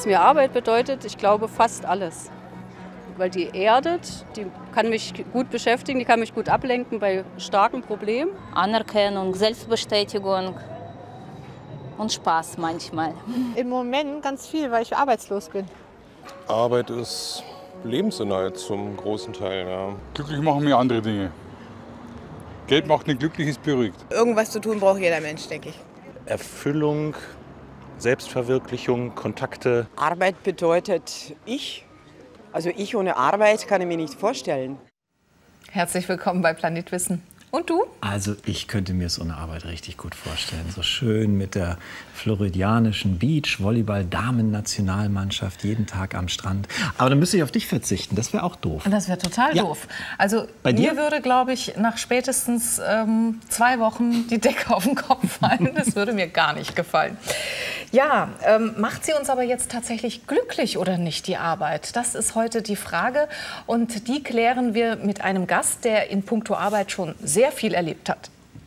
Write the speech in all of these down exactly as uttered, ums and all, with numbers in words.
Was mir Arbeit bedeutet, ich glaube fast alles. Weil die erdet, die kann mich gut beschäftigen, die kann mich gut ablenken bei starken Problemen. Anerkennung, Selbstbestätigung und Spaß manchmal. Im Moment ganz viel, weil ich arbeitslos bin. Arbeit ist Lebensinhalt zum großen Teil. Ja. Glücklich machen mir andere Dinge. Geld macht nicht glücklich, ist beruhigt. Irgendwas zu tun braucht jeder Mensch, denke ich. Erfüllung, Selbstverwirklichung, Kontakte. Arbeit bedeutet ich. Also ich ohne Arbeit kann ich mir nicht vorstellen. Herzlich willkommen bei Planet Wissen. Und du? Also ich könnte mir so eine Arbeit richtig gut vorstellen. So schön mit der floridianischen Beach-Volleyball-Damen-Nationalmannschaft jeden Tag am Strand. Aber dann müsste ich auf dich verzichten. Das wäre auch doof. Das wäre total Ja. doof. Also Bei dir? mir würde, glaube ich, nach spätestens ähm, zwei Wochen die Decke auf den Kopf fallen. Das würde mir gar nicht gefallen. Ja, ähm, macht sie uns aber jetzt tatsächlich glücklich oder nicht, die Arbeit? Das ist heute die Frage. Und die klären wir mit einem Gast, der in puncto Arbeit schon sehr sehr viel erlebt hat.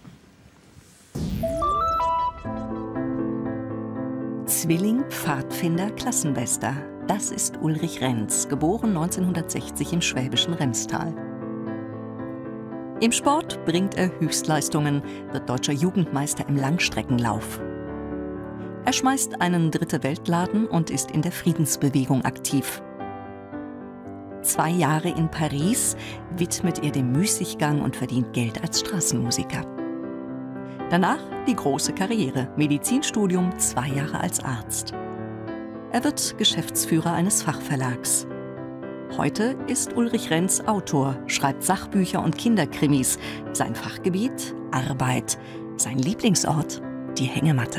Zwilling, Pfadfinder, Klassenbester. Das ist Ulrich Renz, geboren neunzehnhundertsechzig im schwäbischen Remstal. Im Sport bringt er Höchstleistungen, wird deutscher Jugendmeister im Langstreckenlauf. Er schmeißt einen Dritte-Welt-Laden und ist in der Friedensbewegung aktiv. Zwei Jahre in Paris widmet er dem Müßiggang und verdient Geld als Straßenmusiker. Danach die große Karriere, Medizinstudium, zwei Jahre als Arzt. Er wird Geschäftsführer eines Fachverlags. Heute ist Ulrich Renz Autor, schreibt Sachbücher und Kinderkrimis. Sein Fachgebiet Arbeit, sein Lieblingsort die Hängematte.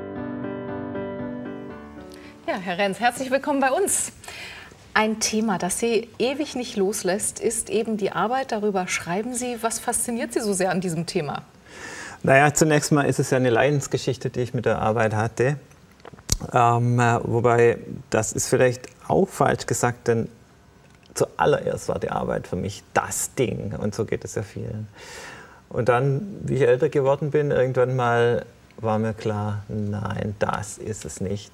Ja, Herr Renz, herzlich willkommen bei uns. Ein Thema, das Sie ewig nicht loslässt, ist eben die Arbeit. Darüber schreiben Sie. Was fasziniert Sie so sehr an diesem Thema? Naja, zunächst mal ist es ja eine Leidensgeschichte, die ich mit der Arbeit hatte. Ähm, wobei, das ist vielleicht auch falsch gesagt, denn zuallererst war die Arbeit für mich das Ding. Und so geht es ja vielen. Und dann, wie ich älter geworden bin, irgendwann mal war mir klar, nein, das ist es nicht.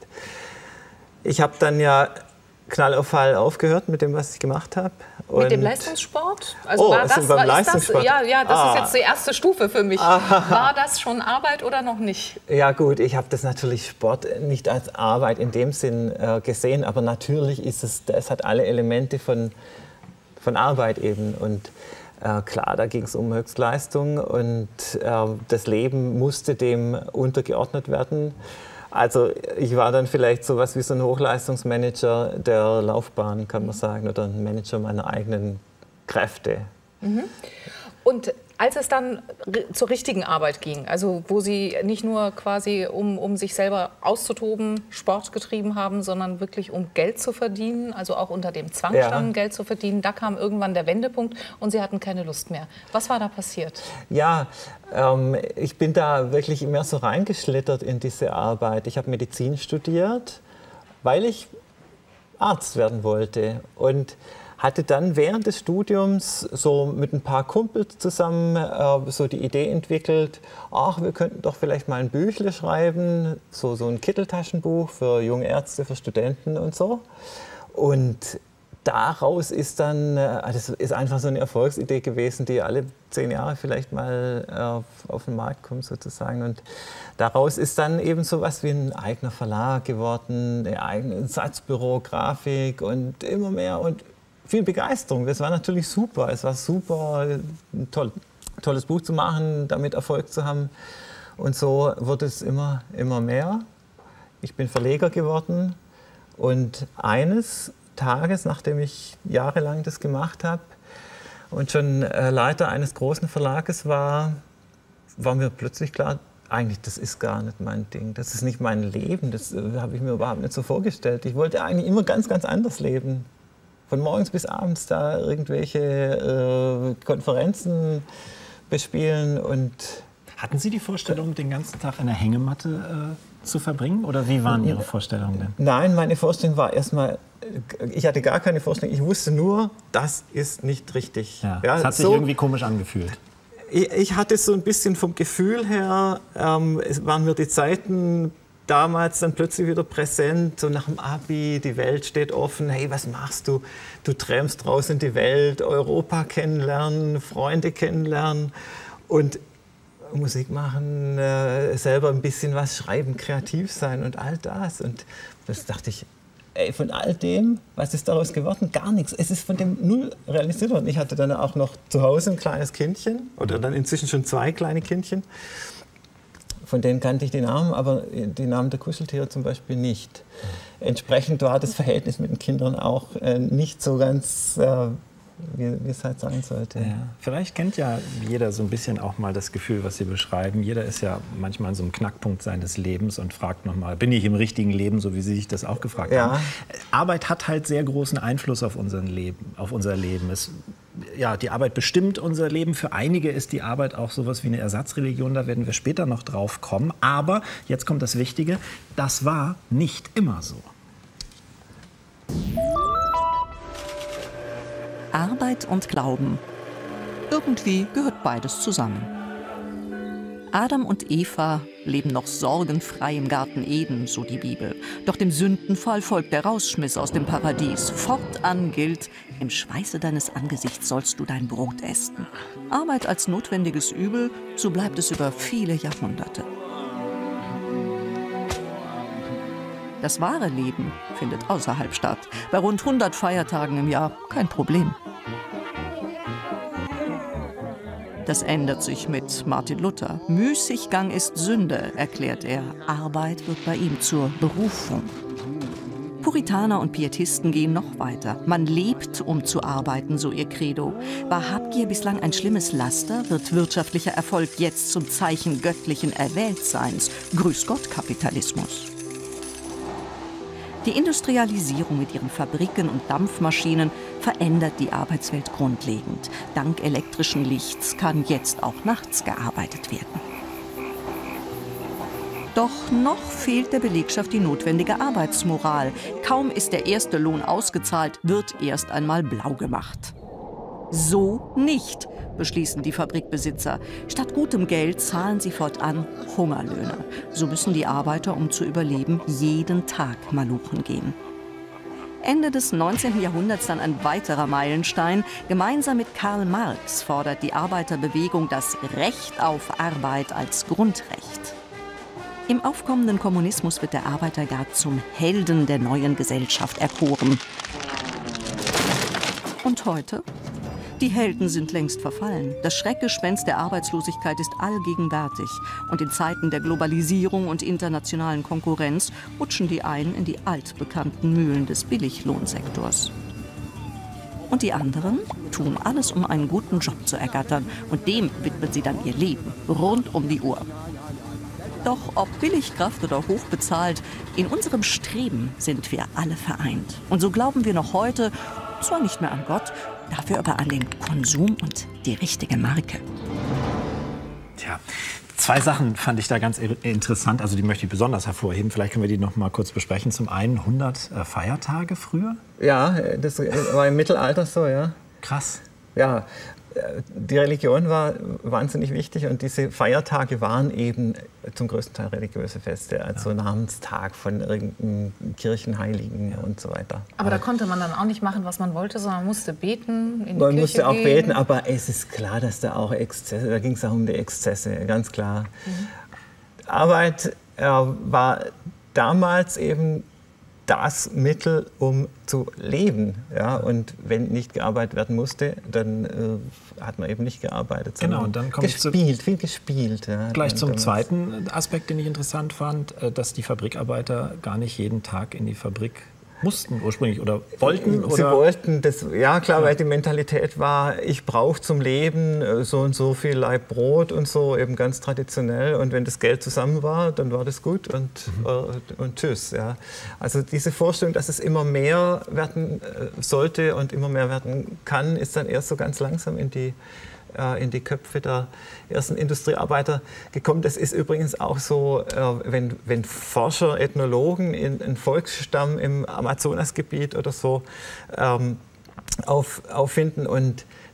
Ich habe dann ja Knall auf Fall aufgehört mit dem, was ich gemacht habe. Mit dem Leistungssport? Also oh, war das, also beim war, Leistungssport? Das, ja, ja, das ah. ist jetzt die erste Stufe für mich. Ah. War das schon Arbeit oder noch nicht? Ja gut, ich habe das natürlich Sport nicht als Arbeit in dem Sinn äh, gesehen, aber natürlich ist es, das hat alle Elemente von, von Arbeit eben. Und äh, klar, da ging es um Höchstleistung und äh, das Leben musste dem untergeordnet werden. Also ich war dann vielleicht so was wie so ein Hochleistungsmanager der Laufbahn, kann man sagen, oder ein Manager meiner eigenen Kräfte. Mhm. Und als es dann zur richtigen Arbeit ging, also wo Sie nicht nur quasi, um, um sich selber auszutoben, Sport getrieben haben, sondern wirklich um Geld zu verdienen, also auch unter dem Zwang standen, ja. Geld zu verdienen, da kam irgendwann der Wendepunkt und Sie hatten keine Lust mehr. Was war da passiert? Ja, ähm, ich bin da wirklich immer so reingeschlittert in diese Arbeit. Ich habe Medizin studiert, weil ich Arzt werden wollte und hatte dann während des Studiums so mit ein paar Kumpels zusammen äh, so die Idee entwickelt, ach, wir könnten doch vielleicht mal ein Büchle schreiben, so, so ein Kitteltaschenbuch für junge Ärzte, für Studenten und so. Und daraus ist dann, äh, das ist einfach so eine Erfolgsidee gewesen, die alle zehn Jahre vielleicht mal äh, auf, auf den Markt kommt sozusagen. Und daraus ist dann eben so was wie ein eigener Verlag geworden, ein eigenes Satzbüro, Grafik und immer mehr und viel Begeisterung. Das war natürlich super. Es war super, ein toll, tolles Buch zu machen, damit Erfolg zu haben. Und so wurde es immer, immer mehr. Ich bin Verleger geworden. Und eines Tages, nachdem ich jahrelang das gemacht habe und schon Leiter eines großen Verlages war, war mir plötzlich klar, eigentlich, das ist gar nicht mein Ding. Das ist nicht mein Leben. Das habe ich mir überhaupt nicht so vorgestellt. Ich wollte eigentlich immer ganz, ganz anders leben. Von morgens bis abends da irgendwelche äh, Konferenzen bespielen. Und hatten Sie die Vorstellung, den ganzen Tag in der Hängematte äh, zu verbringen? Oder wie waren Ihre Vorstellungen denn? Nein, meine Vorstellung war erstmal, ich hatte gar keine Vorstellung. Ich wusste nur, das ist nicht richtig. Ja, ja, das hat sich so, irgendwie komisch angefühlt. Ich, ich hatte so ein bisschen vom Gefühl her, ähm, es waren mir die Zeiten damals dann plötzlich wieder präsent, so nach dem Abi, die Welt steht offen, hey, was machst du? Du träumst raus in die Welt, Europa kennenlernen, Freunde kennenlernen und Musik machen, äh, selber ein bisschen was schreiben, kreativ sein und all das. Und das dachte ich, ey, von all dem, was ist daraus geworden? Gar nichts. Es ist von dem null realisiert worden. Ich hatte dann auch noch zu Hause ein kleines Kindchen oder dann inzwischen schon zwei kleine Kindchen. Von denen kannte ich die Namen, aber die Namen der Kuscheltiere zum Beispiel nicht. Entsprechend war das Verhältnis mit den Kindern auch äh, nicht so ganz, äh, wie, wie es halt sein sollte. Ja. Vielleicht kennt ja jeder so ein bisschen auch mal das Gefühl, was Sie beschreiben. Jeder ist ja manchmal an so einem Knackpunkt seines Lebens und fragt nochmal, bin ich im richtigen Leben, so wie Sie sich das auch gefragt Ja. haben. Arbeit hat halt sehr großen Einfluss auf, unseren Leben, auf unser Leben. Es Ja, die Arbeit bestimmt unser Leben. Für einige ist die Arbeit auch sowas wie eine Ersatzreligion. Da werden wir später noch drauf kommen. Aber jetzt kommt das Wichtige: Das war nicht immer so. Arbeit und Glauben. Irgendwie gehört beides zusammen. Adam und Eva leben noch sorgenfrei im Garten Eden, so die Bibel. Doch dem Sündenfall folgt der Rausschmiss aus dem Paradies. Fortan gilt: Im Schweiße deines Angesichts sollst du dein Brot essen. Arbeit als notwendiges Übel, so bleibt es über viele Jahrhunderte. Das wahre Leben findet außerhalb statt. Bei rund hundert Feiertagen im Jahr kein Problem. Das ändert sich mit Martin Luther. Müßiggang ist Sünde, erklärt er. Arbeit wird bei ihm zur Berufung. Puritaner und Pietisten gehen noch weiter. Man lebt, um zu arbeiten, so ihr Credo. War Habgier bislang ein schlimmes Laster, wird wirtschaftlicher Erfolg jetzt zum Zeichen göttlichen Erwähltseins. Grüß Gott, Kapitalismus. Die Industrialisierung mit ihren Fabriken und Dampfmaschinen verändert die Arbeitswelt grundlegend. Dank elektrischen Lichts kann jetzt auch nachts gearbeitet werden. Doch noch fehlt der Belegschaft die notwendige Arbeitsmoral. Kaum ist der erste Lohn ausgezahlt, wird erst einmal blau gemacht. So nicht, beschließen die Fabrikbesitzer. Statt gutem Geld zahlen sie fortan Hungerlöhne. So müssen die Arbeiter, um zu überleben, jeden Tag maluchen gehen. Ende des neunzehnten Jahrhunderts dann ein weiterer Meilenstein. Gemeinsam mit Karl Marx fordert die Arbeiterbewegung das Recht auf Arbeit als Grundrecht. Im aufkommenden Kommunismus wird der Arbeiter gar zum Helden der neuen Gesellschaft erkoren. Und heute? Die Helden sind längst verfallen. Das Schreckgespenst der Arbeitslosigkeit ist allgegenwärtig. Und in Zeiten der Globalisierung und internationalen Konkurrenz rutschen die einen in die altbekannten Mühlen des Billiglohnsektors. Und die anderen tun alles, um einen guten Job zu ergattern. Und dem widmen sie dann ihr Leben, rund um die Uhr. Doch ob Billigkraft oder hochbezahlt, in unserem Streben sind wir alle vereint. Und so glauben wir noch heute, zwar nicht mehr an Gott, dafür aber an den Konsum und die richtige Marke. Tja, zwei Sachen fand ich da ganz interessant, also die möchte ich besonders hervorheben. Vielleicht können wir die noch mal kurz besprechen. Zum einen hundert äh, Feiertage früher. Ja, das war im Mittelalter so, ja. Krass. Ja, die Religion war wahnsinnig wichtig und diese Feiertage waren eben zum größten Teil religiöse Feste, also ja. Namenstag von irgendeinem Kirchenheiligen ja. und so weiter. Aber da konnte man dann auch nicht machen, was man wollte, sondern man musste beten, in die Man Kirche musste auch gehen. beten, aber es ist klar, dass da auch Exzesse, da ging es auch um die Exzesse, ganz klar. Mhm. Arbeit äh, war damals eben das Mittel, um zu leben. Ja? Und wenn nicht gearbeitet werden musste, dann äh, hat man eben nicht gearbeitet. Genau, und dann kommt gespielt, zu, viel gespielt. Ja, gleich zum zweiten Aspekt, den ich interessant fand, dass die Fabrikarbeiter gar nicht jeden Tag in die Fabrik mussten ursprünglich oder wollten? Sie oder? wollten, das, ja klar, ja. weil die Mentalität war, ich brauche zum Leben so und so viel Laib Brot und so, eben ganz traditionell. Und wenn das Geld zusammen war, dann war das gut und, mhm. äh, und tschüss. Ja. Also diese Vorstellung, dass es immer mehr werden sollte und immer mehr werden kann, ist dann erst so ganz langsam in die in die Köpfe der ersten Industriearbeiter gekommen. Das ist übrigens auch so, wenn, wenn Forscher, Ethnologen in einen Volksstamm im Amazonasgebiet oder so ähm, auf, auffinden und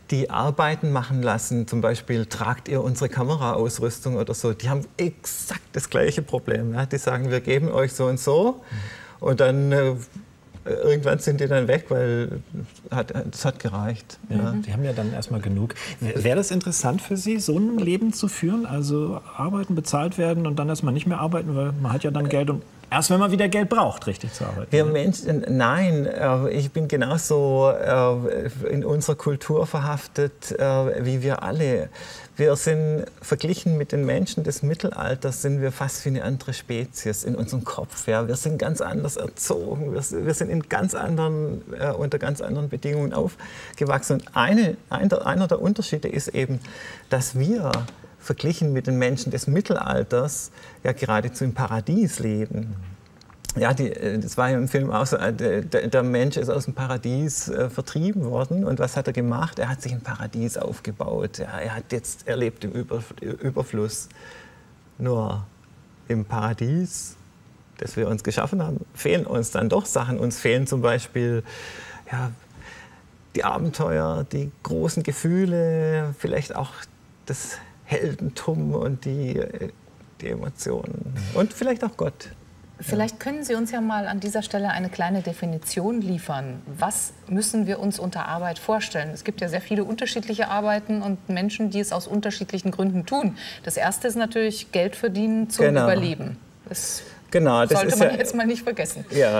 die Arbeiten machen lassen, zum Beispiel tragt ihr unsere Kameraausrüstung oder so, die haben exakt das gleiche Problem. Ja? Die sagen, wir geben euch so und so und dann äh, irgendwann sind die dann weg, weil hat, das hat gereicht. Ja, Ja. die haben ja dann erstmal genug. Wäre das interessant für Sie, so ein Leben zu führen? Also arbeiten, bezahlt werden und dann erstmal nicht mehr arbeiten, weil man hat ja dann Geld, um erst wenn man wieder Geld braucht, richtig zu arbeiten. Wir Menschen, nein, äh, ich bin genauso äh, in unserer Kultur verhaftet äh, wie wir alle. Wir sind verglichen mit den Menschen des Mittelalters, sind wir fast wie eine andere Spezies in unserem Kopf. Ja. Wir sind ganz anders erzogen, wir, wir sind in ganz anderen, äh, unter ganz anderen Bedingungen aufgewachsen. Und eine, ein, einer der Unterschiede ist eben, dass wir verglichen mit den Menschen des Mittelalters ja geradezu im Paradies leben. Ja, die, das war ja im Film auch so, der, der Mensch ist aus dem Paradies äh, vertrieben worden. Und was hat er gemacht? Er hat sich ein Paradies aufgebaut. Ja, er hat jetzt erlebt im Über, Überfluss. Nur im Paradies, das wir uns geschaffen haben, fehlen uns dann doch Sachen. Uns fehlen zum Beispiel ja, die Abenteuer, die großen Gefühle, vielleicht auch das Heldentum und die, die Emotionen und vielleicht auch Gott. Vielleicht können Sie uns ja mal an dieser Stelle eine kleine Definition liefern. Was müssen wir uns unter Arbeit vorstellen? Es gibt ja sehr viele unterschiedliche Arbeiten und Menschen, die es aus unterschiedlichen Gründen tun. Das erste ist natürlich Geld verdienen zum Genau. Überleben. Das genau, das sollte ist man ja, jetzt mal nicht vergessen. Ja,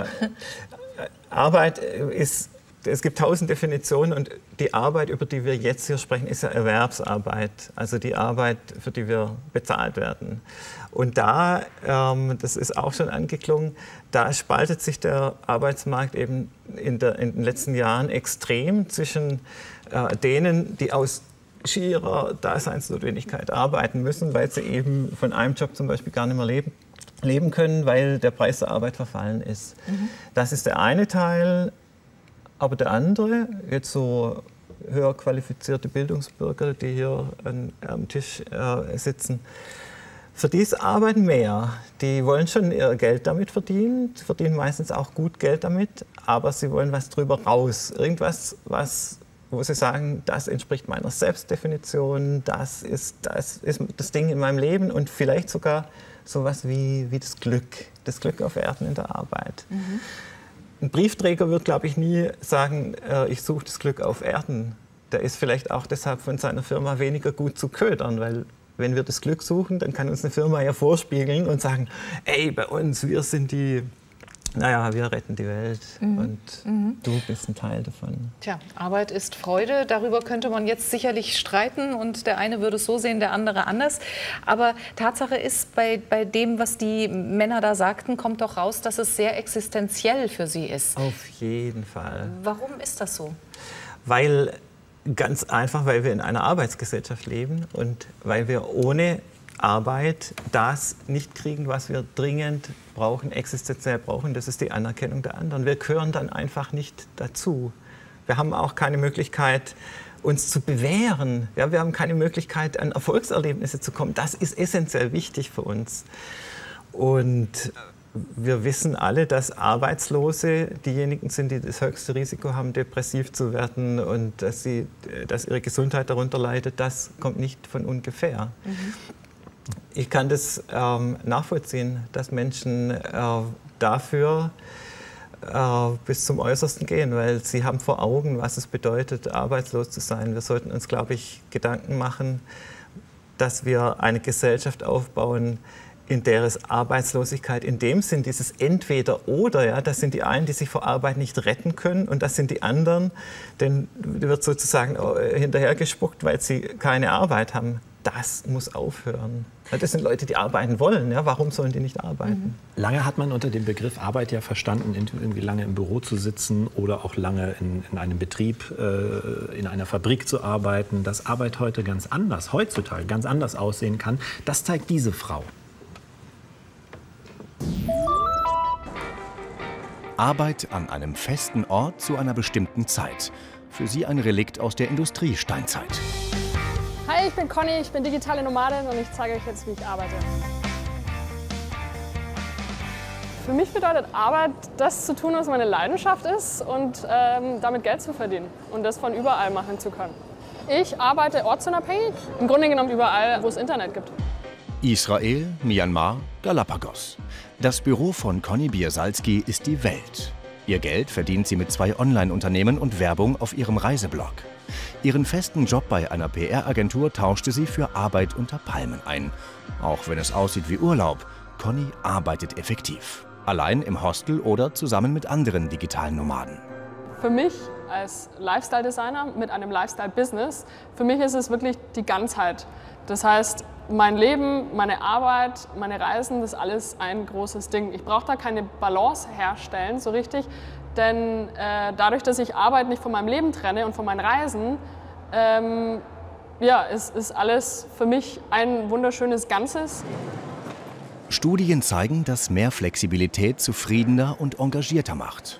Arbeit ist, es gibt tausend Definitionen und die Arbeit, über die wir jetzt hier sprechen, ist ja Erwerbsarbeit, also die Arbeit, für die wir bezahlt werden. Und da, ähm, das ist auch schon angeklungen, da spaltet sich der Arbeitsmarkt eben in, der, in den letzten Jahren extrem zwischen äh, denen, die aus schierer Daseinsnotwendigkeit arbeiten müssen, weil sie eben von einem Job zum Beispiel gar nicht mehr leben, leben können, weil der Preis der Arbeit verfallen ist. Mhm. Das ist der eine Teil. Aber der andere, jetzt so höher qualifizierte Bildungsbürger, die hier an, am Tisch äh, sitzen, für die ist Arbeiten mehr. Die wollen schon ihr Geld damit verdienen, verdienen meistens auch gut Geld damit, aber sie wollen was drüber raus. Irgendwas, was, wo sie sagen, das entspricht meiner Selbstdefinition, das ist, das ist das Ding in meinem Leben und vielleicht sogar sowas wie, wie das Glück, das Glück auf Erden in der Arbeit. Mhm. Ein Briefträger wird, glaube ich, nie sagen, äh, ich suche das Glück auf Erden. Der ist vielleicht auch deshalb von seiner Firma weniger gut zu ködern, weil wenn wir das Glück suchen, dann kann uns eine Firma ja vorspiegeln und sagen, ey, bei uns, wir sind die, naja, wir retten die Welt mhm. und mhm. du bist ein Teil davon. Tja, Arbeit ist Freude. Darüber könnte man jetzt sicherlich streiten und der eine würde es so sehen, der andere anders. Aber Tatsache ist, bei, bei dem, was die Männer da sagten, kommt doch raus, dass es sehr existenziell für sie ist. Auf jeden Fall. Warum ist das so? Weil, ganz einfach, weil wir in einer Arbeitsgesellschaft leben und weil wir ohne Arbeit das nicht kriegen, was wir dringend brauchen, existenziell brauchen. Das ist die Anerkennung der anderen. Wir gehören dann einfach nicht dazu. Wir haben auch keine Möglichkeit, uns zu bewähren. Ja, wir haben keine Möglichkeit, an Erfolgserlebnisse zu kommen. Das ist essentiell wichtig für uns. Und wir wissen alle, dass Arbeitslose diejenigen sind, die das höchste Risiko haben, depressiv zu werden und dass, sie, dass ihre Gesundheit darunter leidet. Das kommt nicht von ungefähr. Mhm. Ich kann das ähm, nachvollziehen, dass Menschen äh, dafür äh, bis zum Äußersten gehen, weil sie haben vor Augen, was es bedeutet, arbeitslos zu sein. Wir sollten uns, glaube ich, Gedanken machen, dass wir eine Gesellschaft aufbauen, in der es Arbeitslosigkeit in dem Sinn, dieses Entweder-Oder, ja, das sind die einen, die sich vor Arbeit nicht retten können und das sind die anderen, denen wird sozusagen hinterhergespuckt, weil sie keine Arbeit haben. Das muss aufhören. Das sind Leute, die arbeiten wollen. Ja? Warum sollen die nicht arbeiten? Lange hat man unter dem Begriff Arbeit ja verstanden, irgendwie lange im Büro zu sitzen oder auch lange in, in einem Betrieb, äh, in einer Fabrik zu arbeiten. Dass Arbeit heute ganz anders, heutzutage ganz anders aussehen kann, das zeigt diese Frau. Arbeit an einem festen Ort zu einer bestimmten Zeit. Für sie ein Relikt aus der Industriesteinzeit. Hi, ich bin Conny, ich bin digitale Nomadin und ich zeige euch jetzt, wie ich arbeite. Für mich bedeutet Arbeit, das zu tun, was meine Leidenschaft ist und ähm, damit Geld zu verdienen und das von überall machen zu können. Ich arbeite ortsunabhängig, im Grunde genommen überall, wo es Internet gibt. Israel, Myanmar, Galapagos. Das Büro von Conny Biersalski ist die Welt. Ihr Geld verdient sie mit zwei Online-Unternehmen und Werbung auf ihrem Reiseblog. Ihren festen Job bei einer P R-Agentur tauschte sie für Arbeit unter Palmen ein. Auch wenn es aussieht wie Urlaub, Conny arbeitet effektiv. Allein im Hostel oder zusammen mit anderen digitalen Nomaden. Für mich als Lifestyle-Designer mit einem Lifestyle-Business, für mich ist es wirklich die Ganzheit. Das heißt, mein Leben, meine Arbeit, meine Reisen, das ist alles ein großes Ding. Ich brauche da keine Balance herstellen, so richtig, denn äh, dadurch, dass ich Arbeit nicht von meinem Leben trenne und von meinen Reisen, ähm, ja, ist, ist alles für mich ein wunderschönes Ganzes. Studien zeigen, dass mehr Flexibilität zufriedener und engagierter macht.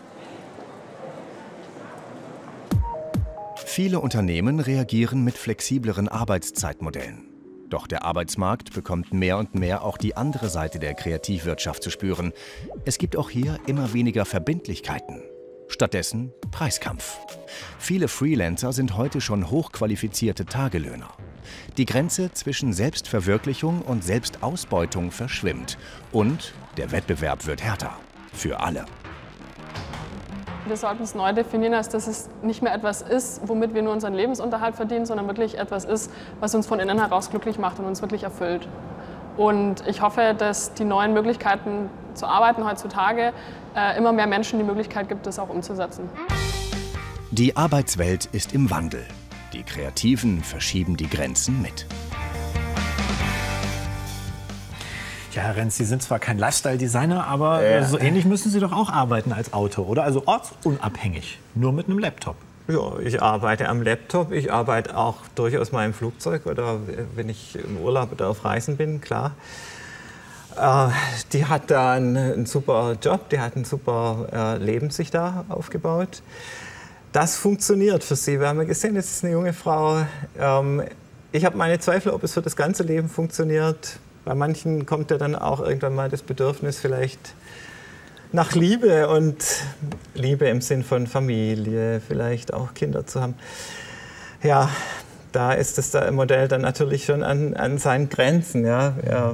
Viele Unternehmen reagieren mit flexibleren Arbeitszeitmodellen. Doch der Arbeitsmarkt bekommt mehr und mehr auch die andere Seite der Kreativwirtschaft zu spüren. Es gibt auch hier immer weniger Verbindlichkeiten. Stattdessen Preiskampf. Viele Freelancer sind heute schon hochqualifizierte Tagelöhner. Die Grenze zwischen Selbstverwirklichung und Selbstausbeutung verschwimmt. Und der Wettbewerb wird härter. Für alle. Wir sollten es neu definieren, als dass es nicht mehr etwas ist, womit wir nur unseren Lebensunterhalt verdienen, sondern wirklich etwas ist, was uns von innen heraus glücklich macht und uns wirklich erfüllt. Und ich hoffe, dass die neuen Möglichkeiten zu arbeiten heutzutage äh, immer mehr Menschen die Möglichkeit gibt, das auch umzusetzen. Die Arbeitswelt ist im Wandel. Die Kreativen verschieben die Grenzen mit. Ja, Herr Renz, Sie sind zwar kein Lifestyle-Designer, aber Ja. so ähnlich müssen Sie doch auch arbeiten als Autor, oder? Also ortsunabhängig, nur mit einem Laptop. Ja, ich arbeite am Laptop, ich arbeite auch durchaus mal im Flugzeug oder wenn ich im Urlaub oder auf Reisen bin, klar. Äh, die hat da einen, einen super Job, die hat ein super äh, Leben sich da aufgebaut. Das funktioniert für sie. Wir haben ja gesehen, das ist eine junge Frau. Ähm, ich habe meine Zweifel, ob es für das ganze Leben funktioniert. Bei manchen kommt ja dann auch irgendwann mal das Bedürfnis vielleicht nach Liebe und Liebe im Sinn von Familie, vielleicht auch Kinder zu haben. Ja, da ist das Modell dann natürlich schon an, an seinen Grenzen. Ja, ja.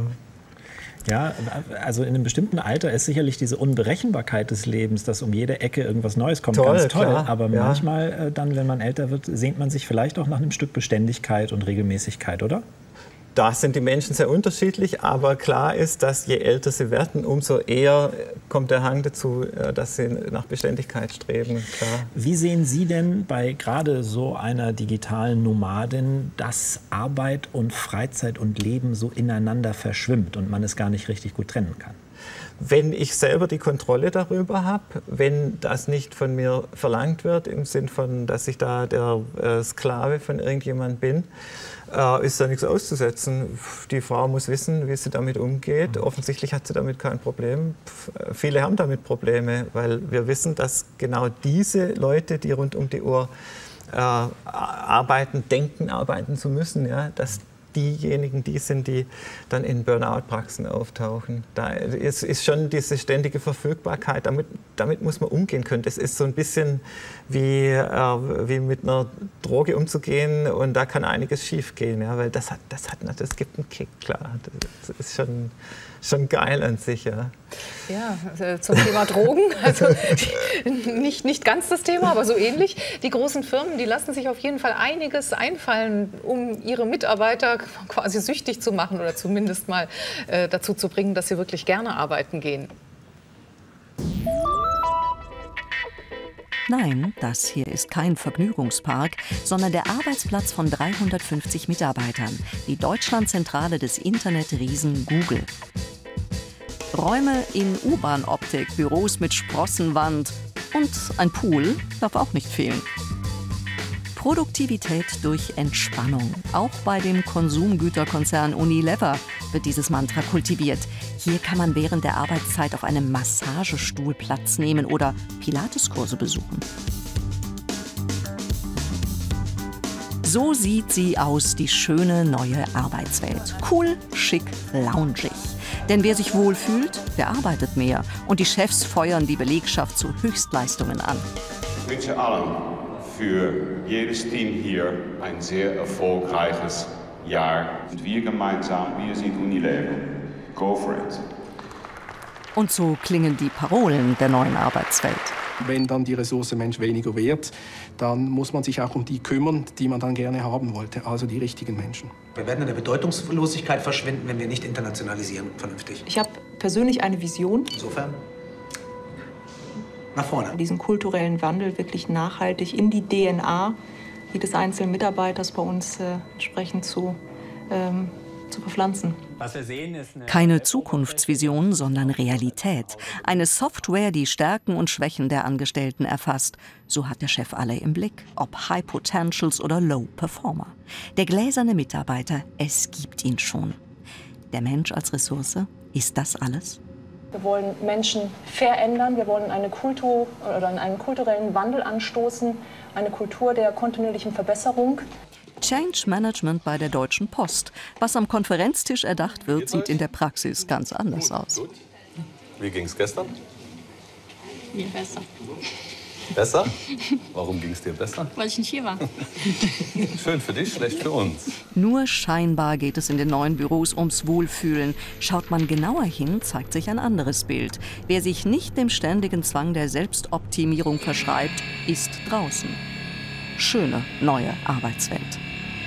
Ja, also in einem bestimmten Alter ist sicherlich diese Unberechenbarkeit des Lebens, dass um jede Ecke irgendwas Neues kommt, Toll, ganz toll. klar, Aber ja. manchmal äh, dann, wenn man älter wird, sehnt man sich vielleicht auch nach einem Stück Beständigkeit und Regelmäßigkeit, oder? Da sind die Menschen sehr unterschiedlich, aber klar ist, dass je älter sie werden, umso eher kommt der Hang dazu, dass sie nach Beständigkeit streben. Klar. Wie sehen Sie denn bei gerade so einer digitalen Nomadin, dass Arbeit und Freizeit und Leben so ineinander verschwimmt und man es gar nicht richtig gut trennen kann? Wenn ich selber die Kontrolle darüber habe, wenn das nicht von mir verlangt wird, im Sinn von, dass ich da der äh, Sklave von irgendjemand bin, äh, ist da nichts auszusetzen. Die Frau muss wissen, wie sie damit umgeht. Mhm. Offensichtlich hat sie damit kein Problem. Viele haben damit Probleme, weil wir wissen, dass genau diese Leute, die rund um die Uhr äh, arbeiten, denken, arbeiten zu müssen, ja, dass diejenigen, die sind, die dann in Burnout-Praxen auftauchen. Da ist, ist schon diese ständige Verfügbarkeit, damit, damit muss man umgehen können. Das ist so ein bisschen wie, äh, wie mit einer Droge umzugehen und da kann einiges schief gehen, ja, weil das, hat, das, hat, das gibt einen Kick, klar. Das ist schon, schon geil an sich, ja. Ja, zum Thema Drogen, also nicht, nicht ganz das Thema, aber so ähnlich. Die großen Firmen, die lassen sich auf jeden Fall einiges einfallen, um ihre Mitarbeiter quasi süchtig zu machen oder zumindest mal äh, dazu zu bringen, dass sie wirklich gerne arbeiten gehen. Nein, das hier ist kein Vergnügungspark, sondern der Arbeitsplatz von dreihundertfünfzig Mitarbeitern, die Deutschlandzentrale des Internetriesen Google. Räume in U-Bahn-Optik, Büros mit Sprossenwand und ein Pool darf auch nicht fehlen. Produktivität durch Entspannung. Auch bei dem Konsumgüterkonzern Unilever wird dieses Mantra kultiviert. Hier kann man während der Arbeitszeit auf einem Massagestuhl Platz nehmen oder Pilateskurse besuchen. So sieht sie aus, die schöne neue Arbeitswelt. Cool, schick, loungig. Denn wer sich wohlfühlt, der arbeitet mehr. Und die Chefs feuern die Belegschaft zu Höchstleistungen an. Bitte allen für jedes Team hier ein sehr erfolgreiches Jahr. Und wir gemeinsam, wir sind Unilever. Go for it. Und so klingen die Parolen der neuen Arbeitswelt. Wenn dann die Ressource Mensch weniger wird, dann muss man sich auch um die kümmern, die man dann gerne haben wollte, also die richtigen Menschen. Wir werden in der Bedeutungslosigkeit verschwinden, wenn wir nicht internationalisieren vernünftig. Ich habe persönlich eine Vision. Insofern nach vorne. Diesen kulturellen Wandel wirklich nachhaltig in die D N A jedes einzelnen Mitarbeiters bei uns äh, entsprechend zu, ähm, zu verpflanzen. Was wir sehen, ist eine Keine Zukunftsvision, sondern Realität. Eine Software, die Stärken und Schwächen der Angestellten erfasst. So hat der Chef alle im Blick, ob High Potentials oder Low Performer. Der gläserne Mitarbeiter, es gibt ihn schon. Der Mensch als Ressource, ist das alles? Wir wollen Menschen verändern, wir wollen eine Kultur oder einen kulturellen Wandel anstoßen, eine Kultur der kontinuierlichen Verbesserung. Change Management bei der Deutschen Post. Was am Konferenztisch erdacht wird, sieht in der Praxis ganz anders aus. Wie ging's gestern? Mir besser. Besser? Warum ging es dir besser? Weil ich nicht hier war. Schön für dich, schlecht für uns. Nur scheinbar geht es in den neuen Büros ums Wohlfühlen. Schaut man genauer hin, zeigt sich ein anderes Bild. Wer sich nicht dem ständigen Zwang der Selbstoptimierung verschreibt, ist draußen. Schöne neue Arbeitswelt.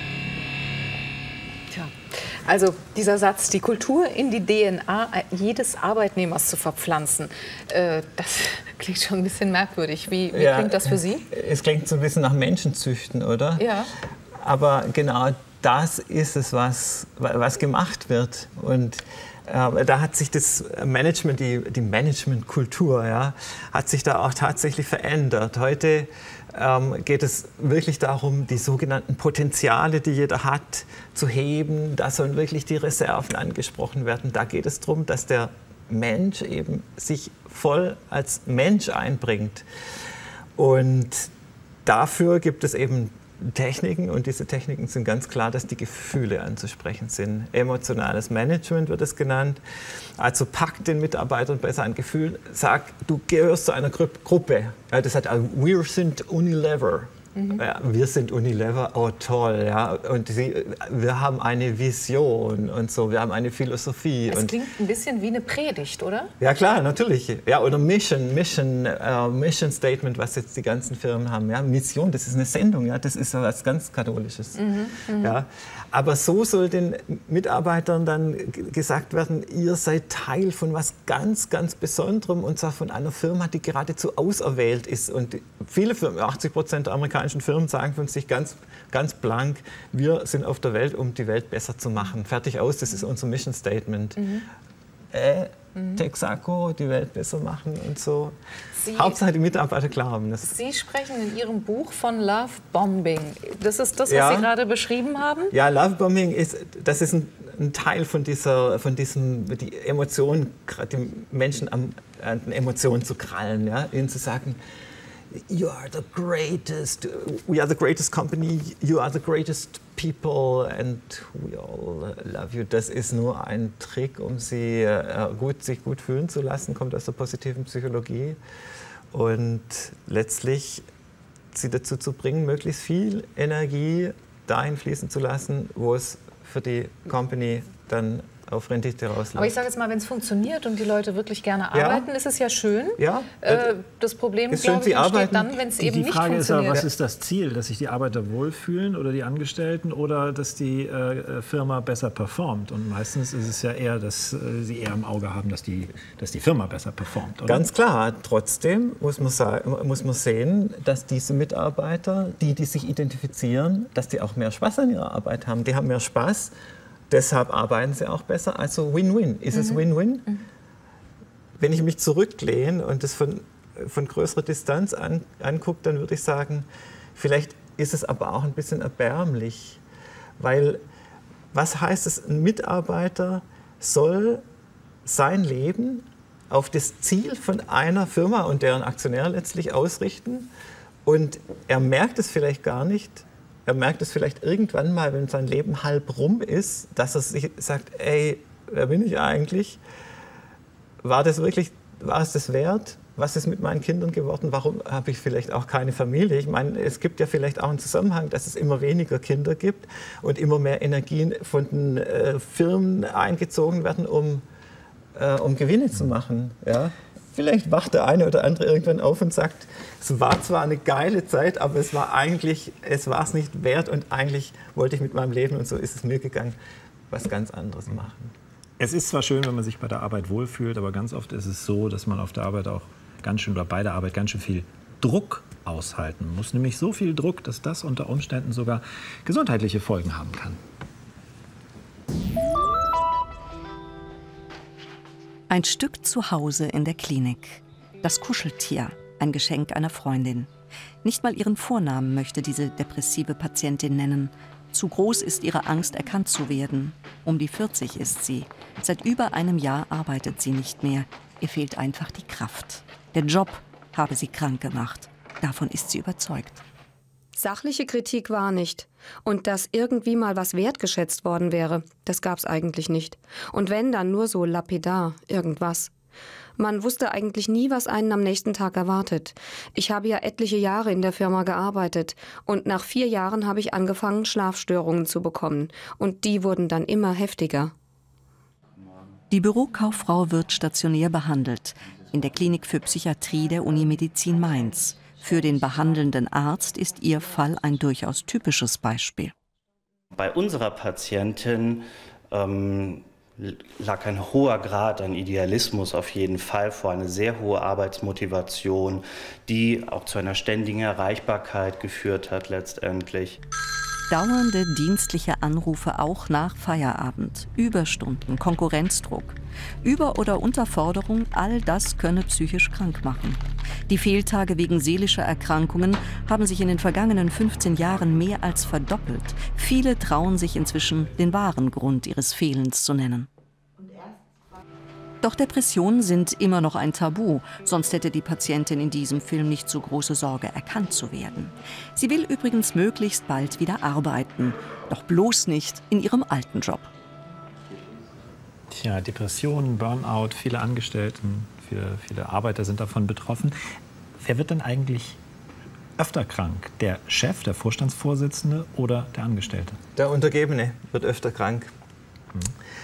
Tja, also dieser Satz, die Kultur in die D N A jedes Arbeitnehmers zu verpflanzen, äh, das klingt schon ein bisschen merkwürdig. Wie, wie ja, klingt das für Sie? Es klingt so ein bisschen nach Menschenzüchten, oder? Ja. Aber genau das ist es, was, was gemacht wird. Und äh, da hat sich das Management, die, die Managementkultur, ja, hat sich da auch tatsächlich verändert. Heute ähm, geht es wirklich darum, die sogenannten Potenziale, die jeder hat, zu heben. Da sollen wirklich die Reserven angesprochen werden. Da geht es darum, dass der Mensch eben sich voll als Mensch einbringt. Und dafür gibt es eben Techniken, und diese Techniken sind ganz klar, dass die Gefühle anzusprechen sind. Emotionales Management wird es genannt. Also packt den Mitarbeitern besser ein Gefühl, sag, du gehörst zu einer Gru Gruppe. Ja, das heißt, wir sind Unilever. Mhm. Ja, wir sind Unilever, oh toll, ja. Und sie, wir haben eine Vision und so, wir haben eine Philosophie. Es und klingt ein bisschen wie eine Predigt, oder? Ja klar, natürlich. Ja, oder Mission, Mission, uh, Mission Statement, was jetzt die ganzen Firmen haben. Ja, Mission, das ist eine Sendung, ja, das ist so was ganz Katholisches. Mhm, ja. Aber so soll den Mitarbeitern dann gesagt werden, ihr seid Teil von was ganz, ganz Besonderem, und zwar von einer Firma, die geradezu auserwählt ist. Und viele Firmen, achtzig Prozent der amerikanischen Firmen, sagen von sich ganz, ganz blank, wir sind auf der Welt, um die Welt besser zu machen. Fertig aus, das ist unser Mission Statement. Mhm. Äh, mhm. Texaco, die Welt besser machen und so. Sie, Hauptsache die Mitarbeiter glauben. Das Sie sprechen in Ihrem Buch von Love Bombing. Das ist das, was ja. Sie gerade beschrieben haben? Ja, Love Bombing ist, das ist ein, ein Teil von dieser, von diesem, die Emotionen, die Menschen am, an den Emotionen zu krallen, ja, ihnen zu sagen, you are the greatest, we are the greatest company, you are the greatest people and we all love you. Das ist nur ein Trick, um sie äh, gut, sich gut fühlen zu lassen, kommt aus der positiven Psychologie. Und letztlich sie dazu zu bringen, möglichst viel Energie dahin fließen zu lassen, wo es für die Company dann auf Rendite rausläuft. Aber ich sage jetzt mal, wenn es funktioniert und die Leute wirklich gerne ja. arbeiten, ist es ja schön. Ja. Äh, das Problem, ist glaube schön, ich, entsteht dann, wenn es eben die nicht Frage funktioniert. ist ja, was ist das Ziel? Dass sich die Arbeiter wohlfühlen oder die Angestellten, oder dass die äh, Firma besser performt? Und meistens ist es ja eher, dass äh, sie eher im Auge haben, dass die, dass die Firma besser performt. Oder? Ganz klar. Trotzdem muss man, sagen, muss man sehen, dass diese Mitarbeiter, die, die sich identifizieren, dass die auch mehr Spaß an ihrer Arbeit haben. Die haben mehr Spaß. Deshalb arbeiten sie auch besser. Also Win-Win. Ist mhm. es Win-Win? Mhm. Wenn ich mich zurücklehne und das von, von größerer Distanz an, angucke, dann würde ich sagen, vielleicht ist es aber auch ein bisschen erbärmlich. Weil, was heißt es, ein Mitarbeiter soll sein Leben auf das Ziel von einer Firma und deren Aktionär letztlich ausrichten, und er merkt es vielleicht gar nicht. Er merkt es vielleicht irgendwann mal, wenn sein Leben halb rum ist, dass er sich sagt, ey, wer bin ich eigentlich? War das wirklich, war es das wert? was ist mit meinen Kindern geworden? Warum habe ich vielleicht auch keine Familie? Ich meine, es gibt ja vielleicht auch einen Zusammenhang, dass es immer weniger Kinder gibt und immer mehr Energien von den äh, Firmen eingezogen werden, um, äh, um Gewinne zu machen. Ja? Vielleicht wacht der eine oder andere irgendwann auf und sagt, es war zwar eine geile Zeit, aber es war eigentlich, es war es nicht wert und eigentlich wollte ich mit meinem Leben, und so ist es mir gegangen, was ganz anderes machen. Es ist zwar schön, wenn man sich bei der Arbeit wohlfühlt, aber ganz oft ist es so, dass man auf der Arbeit auch ganz schön, oder bei der Arbeit ganz schön viel Druck aushalten muss. Nämlich so viel Druck, dass das unter Umständen sogar gesundheitliche Folgen haben kann. Ein Stück zu Hause in der Klinik. Das Kuscheltier, ein Geschenk einer Freundin. Nicht mal ihren Vornamen möchte diese depressive Patientin nennen. Zu groß ist ihre Angst, erkannt zu werden. Um die vierzig ist sie. Seit über einem Jahr arbeitet sie nicht mehr. Ihr fehlt einfach die Kraft. Der Job habe sie krank gemacht. Davon ist sie überzeugt. Sachliche Kritik war nicht. Und dass irgendwie mal was wertgeschätzt worden wäre, das gab's eigentlich nicht. Und wenn, dann nur so lapidar, irgendwas. Man wusste eigentlich nie, was einen am nächsten Tag erwartet. Ich habe ja etliche Jahre in der Firma gearbeitet. Und nach vier Jahren habe ich angefangen, Schlafstörungen zu bekommen. Und die wurden dann immer heftiger. Die Bürokauffrau wird stationär behandelt. In der Klinik für Psychiatrie der Uni Medizin Mainz. Für den behandelnden Arzt ist ihr Fall ein durchaus typisches Beispiel. Bei unserer Patientin ähm, lag ein hoher Grad an Idealismus auf jeden Fall vor, eine sehr hohe Arbeitsmotivation, die auch zu einer ständigen Erreichbarkeit geführt hat letztendlich. Dauernde dienstliche Anrufe auch nach Feierabend, Überstunden, Konkurrenzdruck. Über- oder Unterforderung, all das könne psychisch krank machen. Die Fehltage wegen seelischer Erkrankungen haben sich in den vergangenen fünfzehn Jahren mehr als verdoppelt. Viele trauen sich inzwischen, den wahren Grund ihres Fehlens zu nennen. Doch Depressionen sind immer noch ein Tabu, sonst hätte die Patientin in diesem Film nicht so große Sorge, erkannt zu werden. Sie will übrigens möglichst bald wieder arbeiten, doch bloß nicht in ihrem alten Job. Tja, Depressionen, Burnout, viele Angestellten, viele, viele Arbeiter sind davon betroffen. Wer wird denn eigentlich öfter krank? Der Chef, der Vorstandsvorsitzende oder der Angestellte? Der Untergebene wird öfter krank. Hm.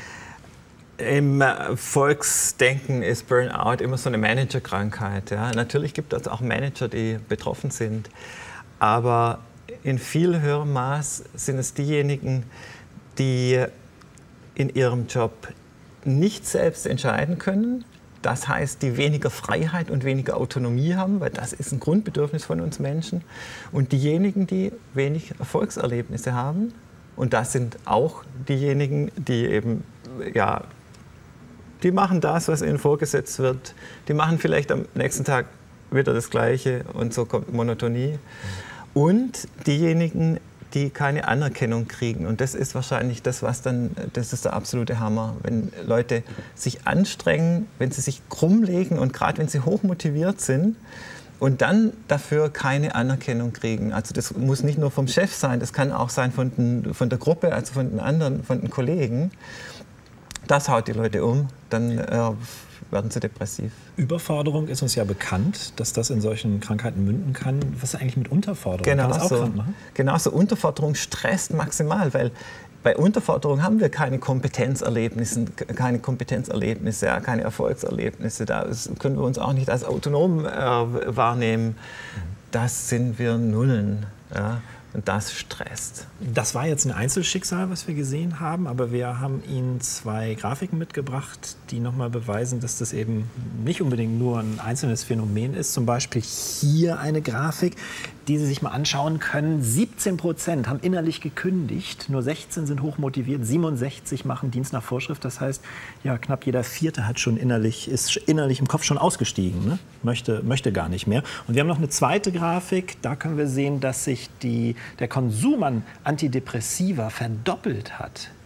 Im Volksdenken ist Burnout immer so eine Managerkrankheit. Ja. Natürlich gibt es auch Manager, die betroffen sind. Aber in viel höherem Maß sind es diejenigen, die in ihrem Job nicht selbst entscheiden können. Das heißt, die weniger Freiheit und weniger Autonomie haben, weil das ist ein Grundbedürfnis von uns Menschen. Und diejenigen, die wenig Erfolgserlebnisse haben. Und das sind auch diejenigen, die eben, ja, die machen das, was ihnen vorgesetzt wird. Die machen vielleicht am nächsten Tag wieder das Gleiche und so kommt Monotonie. Und diejenigen, die keine Anerkennung kriegen. Und das ist wahrscheinlich das, was dann, das ist der absolute Hammer. Wenn Leute sich anstrengen, wenn sie sich krumm legen und gerade wenn sie hochmotiviert sind und dann dafür keine Anerkennung kriegen. Also das muss nicht nur vom Chef sein, das kann auch sein von, den, von der Gruppe, also von den anderen, von den Kollegen. Das haut die Leute um, dann äh, werden sie depressiv. Überforderung ist uns ja bekannt, dass das in solchen Krankheiten münden kann. Was ist eigentlich mit Unterforderung? Genau, kann das auch so, krank machen? Genau so, Unterforderung stresst maximal, weil bei Unterforderung haben wir keine Kompetenzerlebnisse, keine Kompetenzerlebnisse, ja, keine Erfolgserlebnisse. Da können wir uns auch nicht als autonom äh, wahrnehmen. Das sind wir Nullen. Ja. Und das stresst. Das war jetzt ein Einzelschicksal, was wir gesehen haben, aber wir haben Ihnen zwei Grafiken mitgebracht, die nochmal beweisen, dass das eben nicht unbedingt nur ein einzelnes Phänomen ist. Zum Beispiel hier eine Grafik, die Sie sich mal anschauen können. siebzehn Prozent haben innerlich gekündigt, nur sechzehn sind hochmotiviert, siebenundsechzig machen Dienst nach Vorschrift. Das heißt, ja, knapp jeder Vierte hat schon innerlich, ist innerlich im Kopf schon ausgestiegen, ne? möchte, möchte gar nicht mehr. Und wir haben noch eine zweite Grafik, da können wir sehen, dass sich die, der Konsum an Antidepressiva verdoppelt hat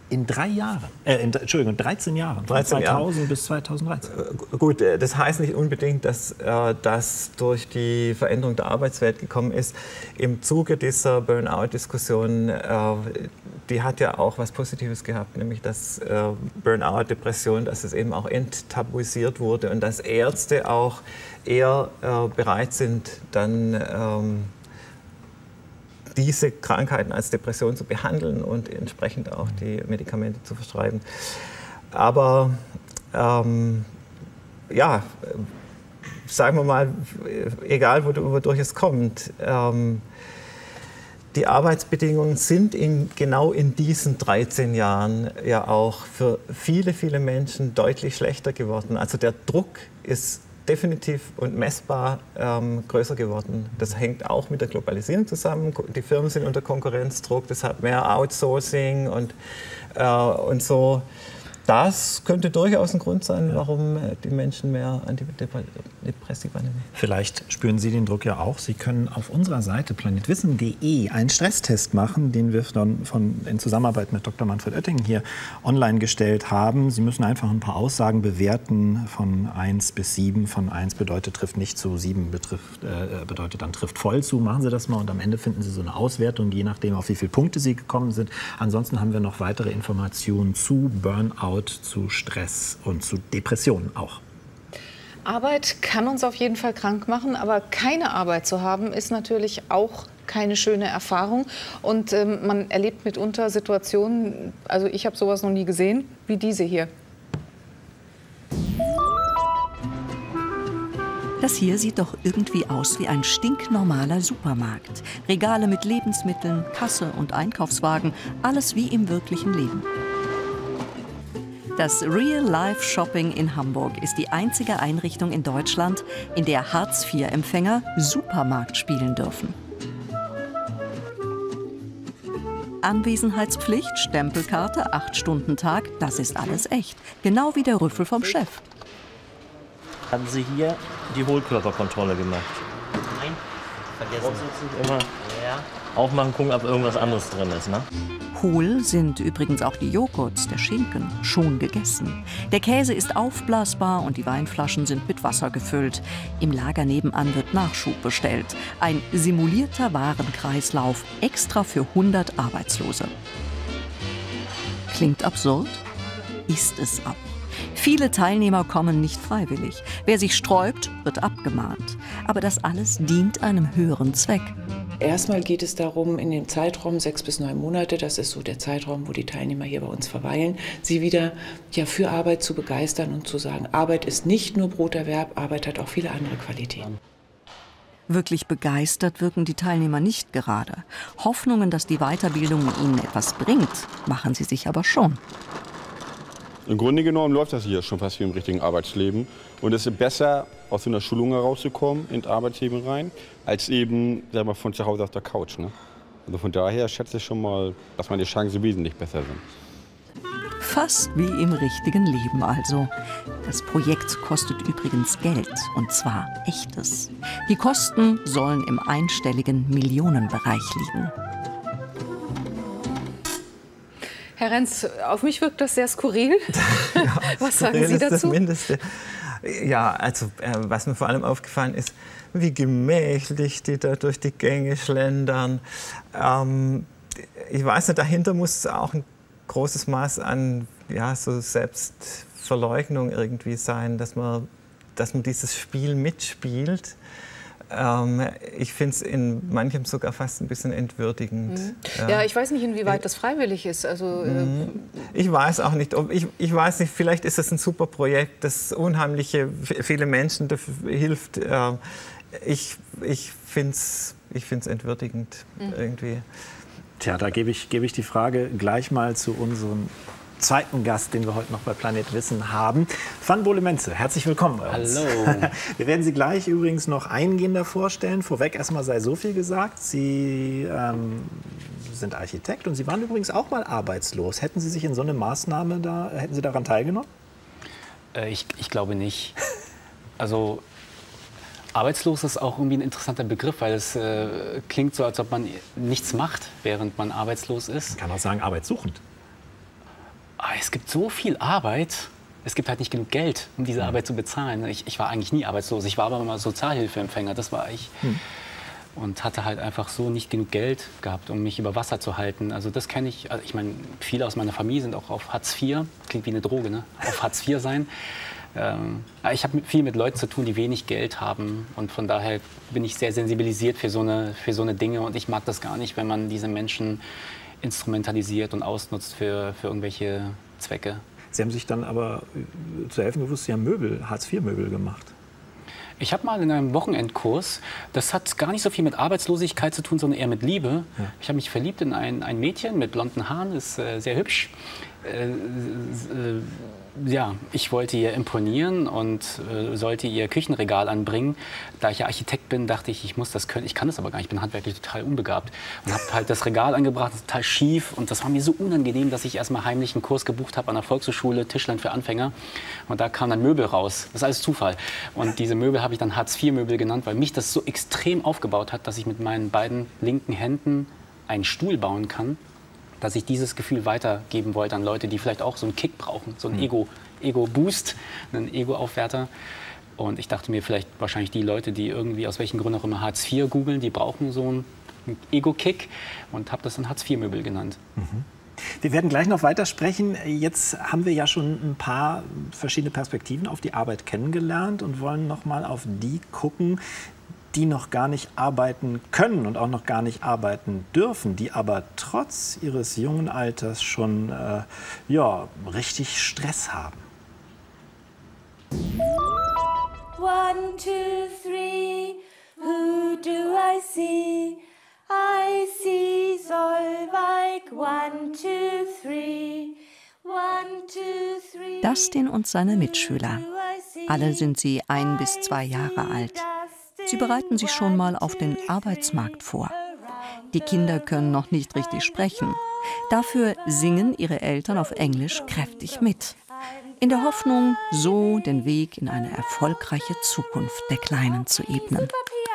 In drei Jahren, äh, in, Entschuldigung, dreizehn Jahren, von dreizehn zweitausend Jahren. bis zweitausenddreizehn. Gut, das heißt nicht unbedingt, dass äh, das durch die Veränderung der Arbeitswelt gekommen ist. Im Zuge dieser Burnout-Diskussion, äh, die hat ja auch was Positives gehabt, nämlich dass äh, Burnout, Depression, dass es eben auch enttabuisiert wurde und dass Ärzte auch eher äh, bereit sind, dann ähm, diese Krankheiten als Depression zu behandeln und entsprechend auch die Medikamente zu verschreiben. Aber ähm, ja, sagen wir mal, egal wodurch es kommt, ähm, die Arbeitsbedingungen sind in, genau in diesen dreizehn Jahren ja auch für viele, viele Menschen deutlich schlechter geworden. Also der Druck ist definitiv und messbar ähm, größer geworden. Das hängt auch mit der Globalisierung zusammen. Die Firmen sind unter Konkurrenzdruck, deshalb mehr Outsourcing und, äh, und so. Das könnte durchaus ein Grund sein, warum die Menschen mehr Antidepressiva nehmen. Vielleicht spüren Sie den Druck ja auch. Sie können auf unserer Seite planetwissen punkt de einen Stresstest machen, den wir dann von, in Zusammenarbeit mit Doktor Manfred Oetting hier online gestellt haben. Sie müssen einfach ein paar Aussagen bewerten von eins bis sieben. Von eins bedeutet trifft nicht zu, sieben betrifft, äh, bedeutet dann trifft voll zu. Machen Sie das mal und am Ende finden Sie so eine Auswertung, je nachdem, auf wie viele Punkte Sie gekommen sind. Ansonsten haben wir noch weitere Informationen zu Burnout, zu Stress und zu Depressionen auch. Arbeit kann uns auf jeden Fall krank machen, aber keine Arbeit zu haben, ist natürlich auch keine schöne Erfahrung. Und ähm, man erlebt mitunter Situationen, also ich habe sowas noch nie gesehen, wie diese hier. Das hier sieht doch irgendwie aus wie ein stinknormaler Supermarkt. Regale mit Lebensmitteln, Kasse und Einkaufswagen, alles wie im wirklichen Leben. Das Real-Life-Shopping in Hamburg ist die einzige Einrichtung in Deutschland, in der Hartz vier Empfänger Supermarkt spielen dürfen. Anwesenheitspflicht, Stempelkarte, acht Stunden Tag, das ist alles echt. Genau wie der Rüffel vom Chef. Haben Sie hier die Hohlkörperkontrolle gemacht? Nein, vergessen. Immer Ja. aufmachen, gucken, ob irgendwas anderes drin ist, ne? Hohl sind übrigens auch die Joghurts, der Schinken, schon gegessen. Der Käse ist aufblasbar und die Weinflaschen sind mit Wasser gefüllt. Im Lager nebenan wird Nachschub bestellt. Ein simulierter Warenkreislauf, extra für hundert Arbeitslose. Klingt absurd? Ist es auch. Viele Teilnehmer kommen nicht freiwillig. Wer sich sträubt, wird abgemahnt. Aber das alles dient einem höheren Zweck. Erstmal geht es darum, in dem Zeitraum sechs bis neun Monate, das ist so der Zeitraum, wo die Teilnehmer hier bei uns verweilen, sie wieder ja, für Arbeit zu begeistern und zu sagen, Arbeit ist nicht nur Broterwerb, Arbeit hat auch viele andere Qualitäten. Wirklich begeistert wirken die Teilnehmer nicht gerade. Hoffnungen, dass die Weiterbildung ihnen etwas bringt, machen sie sich aber schon. Im Grunde genommen läuft das hier schon fast wie im richtigen Arbeitsleben. Und es ist besser, aus so einer Schulung herauszukommen, ins Arbeitsleben rein, als eben sagen wir, von zu Hause auf der Couch. Ne? Also von daher schätze ich schon mal, dass meine Chancen wesentlich besser sind. Fast wie im richtigen Leben also. Das Projekt kostet übrigens Geld, und zwar echtes. Die Kosten sollen im einstelligen Millionenbereich liegen. Herr Renz, auf mich wirkt das sehr skurril. Ja, was sagen skurril Sie ist das dazu? Mindeste. Ja, also äh, was mir vor allem aufgefallen ist, wie gemächlich die da durch die Gänge schlendern. Ähm, ich weiß nicht, dahinter muss auch ein großes Maß an ja, so Selbstverleugnung irgendwie sein, dass man, dass man dieses Spiel mitspielt. Ähm, ich finde es in manchem sogar fast ein bisschen entwürdigend. Mhm. Ja. ja, ich weiß nicht, inwieweit das freiwillig ist. Also, äh ich weiß auch nicht, ob ich, ich weiß nicht, vielleicht ist es ein super Projekt, das unheimliche viele Menschen hilft. Äh, ich ich finde es ich find's entwürdigend mhm. irgendwie. Tja, da gebe ich, gebe ich die Frage gleich mal zu unserem zweiten Gast, den wir heute noch bei Planet Wissen haben. Van Bohle-Menze, herzlich willkommen bei uns. Hallo. Wir werden Sie gleich übrigens noch eingehender vorstellen. Vorweg erstmal sei so viel gesagt. Sie ähm, sind Architekt und Sie waren übrigens auch mal arbeitslos. Hätten Sie sich in so eine Maßnahme da, hätten Sie daran teilgenommen? Äh, ich, ich glaube nicht. Also arbeitslos ist auch irgendwie ein interessanter Begriff, weil es äh, klingt so, als ob man nichts macht, während man arbeitslos ist. Man kann auch sagen arbeitssuchend. es gibt so viel Arbeit. Es gibt halt nicht genug Geld, um diese Arbeit zu bezahlen. Ich, ich war eigentlich nie arbeitslos. Ich war aber mal Sozialhilfeempfänger. Das war ich. Hm. Und hatte halt einfach so nicht genug Geld gehabt, um mich über Wasser zu halten. Also das kenne ich. Also ich meine, viele aus meiner Familie sind auch auf Hartz vier. Klingt wie eine Droge, ne? Auf Hartz vier sein. Ähm, ich habe viel mit Leuten zu tun, die wenig Geld haben. Und von daher bin ich sehr sensibilisiert für so eine, für so eine Dinge. Und ich mag das gar nicht, wenn man diese Menschen instrumentalisiert und ausnutzt für, für irgendwelche Zwecke. Sie haben sich dann aber zu helfen gewusst, Sie haben Möbel, Hartz vier Möbel gemacht. Ich habe mal in einem Wochenendkurs, das hat gar nicht so viel mit Arbeitslosigkeit zu tun, sondern eher mit Liebe. Ja. Ich habe mich verliebt in ein, ein Mädchen mit blonden Haaren, ist äh, sehr hübsch. Äh, äh, ja, ich wollte ihr imponieren und äh, sollte ihr Küchenregal anbringen. Da ich ja Architekt bin, dachte ich, ich muss das können. Ich kann das aber gar nicht, ich bin handwerklich total unbegabt. Und habe halt das Regal angebracht, das ist total schief. Und das war mir so unangenehm, dass ich erstmal heimlich einen Kurs gebucht habe an der Volkshochschule, Tischlein für Anfänger. Und da kamen dann Möbel raus. Das ist alles Zufall. Und diese Möbel habe ich dann Hartz vier Möbel genannt, weil mich das so extrem aufgebaut hat, dass ich mit meinen beiden linken Händen einen Stuhl bauen kann, dass ich dieses Gefühl weitergeben wollte an Leute, die vielleicht auch so einen Kick brauchen, so einen Ego, Ego-Boost, einen Ego-Aufwerter. Und ich dachte mir, vielleicht wahrscheinlich die Leute, die irgendwie aus welchen Gründen auch immer Hartz vier googeln, die brauchen so einen Ego-Kick und habe das dann Hartz vier Möbel genannt. Mhm. Wir werden gleich noch weitersprechen. Jetzt haben wir ja schon ein paar verschiedene Perspektiven auf die Arbeit kennengelernt und wollen noch mal auf die gucken, die noch gar nicht arbeiten können und auch noch gar nicht arbeiten dürfen, die aber trotz ihres jungen Alters schon äh, ja, richtig Stress haben. One, two, three, who do I see? I see Solveig, one, two, three, one, two, three. Dustin und seine Mitschüler. Alle sind sie ein bis zwei Jahre alt. Sie bereiten sich schon mal auf den Arbeitsmarkt vor. Die Kinder können noch nicht richtig sprechen. Dafür singen ihre Eltern auf Englisch kräftig mit. In der Hoffnung, so den Weg in eine erfolgreiche Zukunft der Kleinen zu ebnen.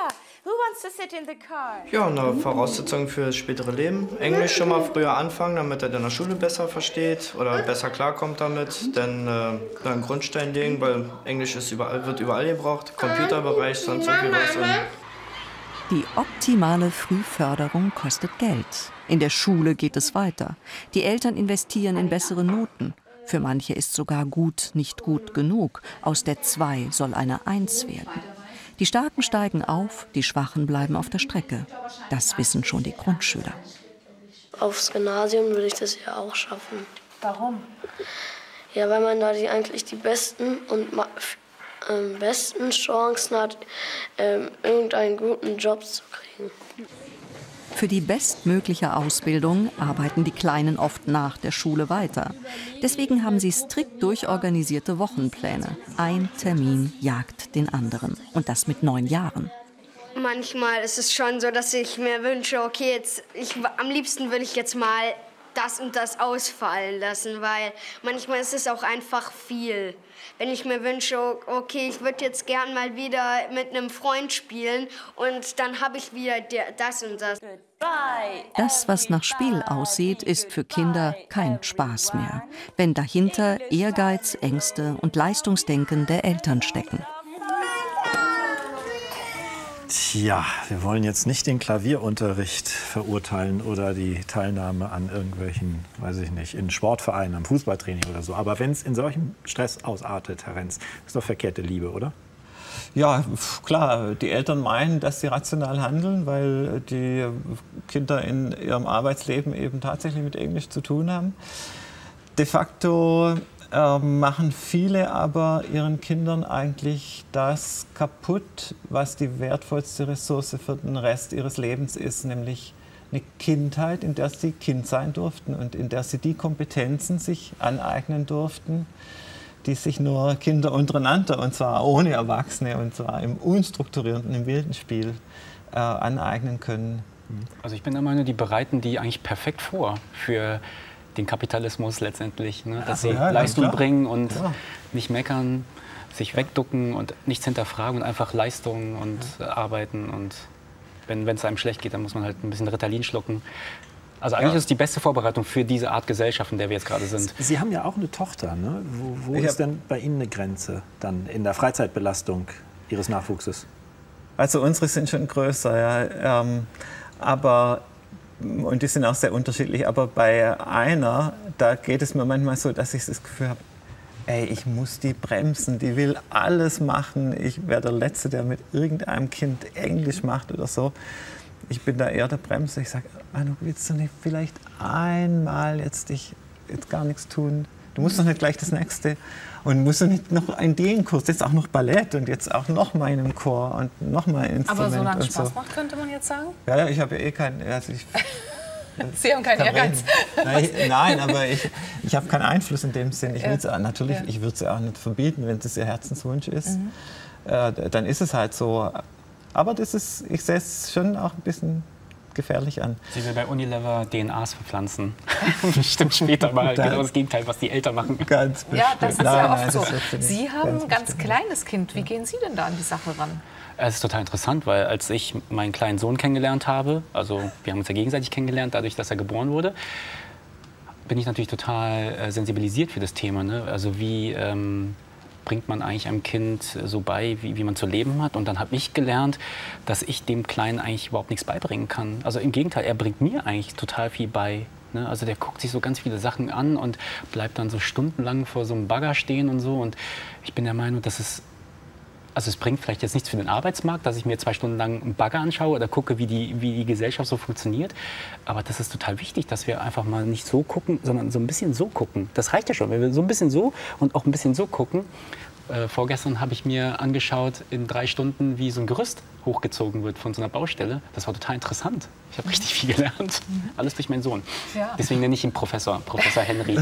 Ja, eine Voraussetzung für das spätere Leben. Englisch schon mal früher anfangen, damit er in der Schule besser versteht oder besser klarkommt damit. Dann äh, einen Grundstein legen, weil Englisch ist überall, wird überall gebraucht. Computerbereich, sonst irgendwie was. Und die optimale Frühförderung kostet Geld. In der Schule geht es weiter. Die Eltern investieren in bessere Noten. Für manche ist sogar gut nicht gut genug. Aus der zwei soll eine eins werden. Die Starken steigen auf, die Schwachen bleiben auf der Strecke. Das wissen schon die Grundschüler. Aufs Gymnasium würde ich das ja auch schaffen. Warum? Ja, weil man da die, eigentlich die besten und ähm, besten Chancen hat, ähm, irgendeinen guten Job zu kriegen. Für die bestmögliche Ausbildung arbeiten die Kleinen oft nach der Schule weiter. Deswegen haben sie strikt durchorganisierte Wochenpläne. Ein Termin jagt den anderen. Und das mit neun Jahren. Manchmal ist es schon so, dass ich mir wünsche, okay, jetzt, ich, am liebsten würde ich jetzt mal das und das ausfallen lassen, weil manchmal ist es auch einfach viel. Wenn ich mir wünsche, okay, ich würde jetzt gern mal wieder mit einem Freund spielen und dann habe ich wieder das und das. Das, was nach Spiel aussieht, ist für Kinder kein Spaß mehr, wenn dahinter Ehrgeiz, Ängste und Leistungsdenken der Eltern stecken. Tja, wir wollen jetzt nicht den Klavierunterricht verurteilen oder die Teilnahme an irgendwelchen, weiß ich nicht, in Sportvereinen, am Fußballtraining oder so. Aber wenn es in solchem Stress ausartet, Herr Renz, ist doch verkehrte Liebe, oder? Ja, klar, die Eltern meinen, dass sie rational handeln, weil die Kinder in ihrem Arbeitsleben eben tatsächlich mit Englisch zu tun haben. De facto äh, machen viele aber ihren Kindern eigentlich das kaputt, was die wertvollste Ressource für den Rest ihres Lebens ist, nämlich eine Kindheit, in der sie Kind sein durften und in der sie die Kompetenzen sich aneignen durften, die sich nur Kinder untereinander, und zwar ohne Erwachsene, und zwar im unstrukturierten, im wilden Spiel, äh, aneignen können. Also ich bin der Meinung, die bereiten die eigentlich perfekt vor für den Kapitalismus letztendlich. Ne? Dass Ja, sie ja, Leistung klar. bringen und Ja. nicht meckern, sich wegducken und nichts hinterfragen und einfach Leistung und äh, arbeiten. Und wenn es einem schlecht geht, dann muss man halt ein bisschen Ritalin schlucken. Also eigentlich Ja. ist es die beste Vorbereitung für diese Art Gesellschaft, in der wir jetzt gerade sind. Sie haben ja auch eine Tochter, ne? Wo, wo Ich ist denn bei Ihnen eine Grenze dann in der Freizeitbelastung Ihres Nachwuchses? Also unsere sind schon größer, ja. Ähm, aber, und die sind auch sehr unterschiedlich. Aber bei einer, da geht es mir manchmal so, dass ich das Gefühl habe, ey, ich muss die bremsen, die will alles machen. Ich wäre der Letzte, der mit irgendeinem Kind Englisch macht oder so. Ich bin da eher der Bremser. Ich sage, Manu, willst du nicht vielleicht einmal jetzt dich jetzt gar nichts tun? Du musst doch nicht gleich das Nächste. Und musst du nicht noch einen D N-Kurs, jetzt auch noch Ballett und jetzt auch noch mal in einem Chor und noch mal ein Instrument. Aber solange es und Spaß so. macht, könnte man jetzt sagen? Ja, ja, ich habe ja eh keinen... Also ich, Sie haben keinen kann Ehrgeiz. reden. Nein, ich, nein, aber ich, ich habe keinen Einfluss in dem Sinn. Ich Ja. will's, natürlich, Ja. ich würde es ja auch nicht verbieten, wenn das ihr Herzenswunsch ist. Mhm. Äh, dann ist es halt so. Aber das ist, ich sehe es schon auch ein bisschen gefährlich an. Sie will bei Unilever D N As verpflanzen. Bestimmt später mal Das- genau das Gegenteil, was die Eltern machen. Ganz Ja, das ist Nein, ja nein, oft das so. wird sie nicht. Sie haben Ganz ein ganz kleines Kind. Wie gehen Sie denn da an die Sache ran? Es ist total interessant, weil als ich meinen kleinen Sohn kennengelernt habe, also wir haben uns ja gegenseitig kennengelernt, dadurch, dass er geboren wurde, bin ich natürlich total äh, sensibilisiert für das Thema. Ne? Also wie ähm, bringt man eigentlich einem Kind so bei, wie, wie man zu leben hat? Und dann habe ich gelernt, dass ich dem Kleinen eigentlich überhaupt nichts beibringen kann. Also im Gegenteil, er bringt mir eigentlich total viel bei. Ne? Also der guckt sich so ganz viele Sachen an und bleibt dann so stundenlang vor so einem Bagger stehen und so. Und ich bin der Meinung, dass es Also es bringt vielleicht jetzt nichts für den Arbeitsmarkt, dass ich mir zwei Stunden lang einen Bagger anschaue oder gucke, wie die, wie die Gesellschaft so funktioniert. Aber das ist total wichtig, dass wir einfach mal nicht so gucken, sondern so ein bisschen so gucken. Das reicht ja schon, wenn wir so ein bisschen so und auch ein bisschen so gucken. Äh, vorgestern habe ich mir angeschaut in drei Stunden, wie so ein Gerüst hochgezogen wird von so einer Baustelle. Das war total interessant. Ich habe richtig viel gelernt. Alles durch meinen Sohn. Ja. Deswegen nenne ich ihn Professor, Professor Henry.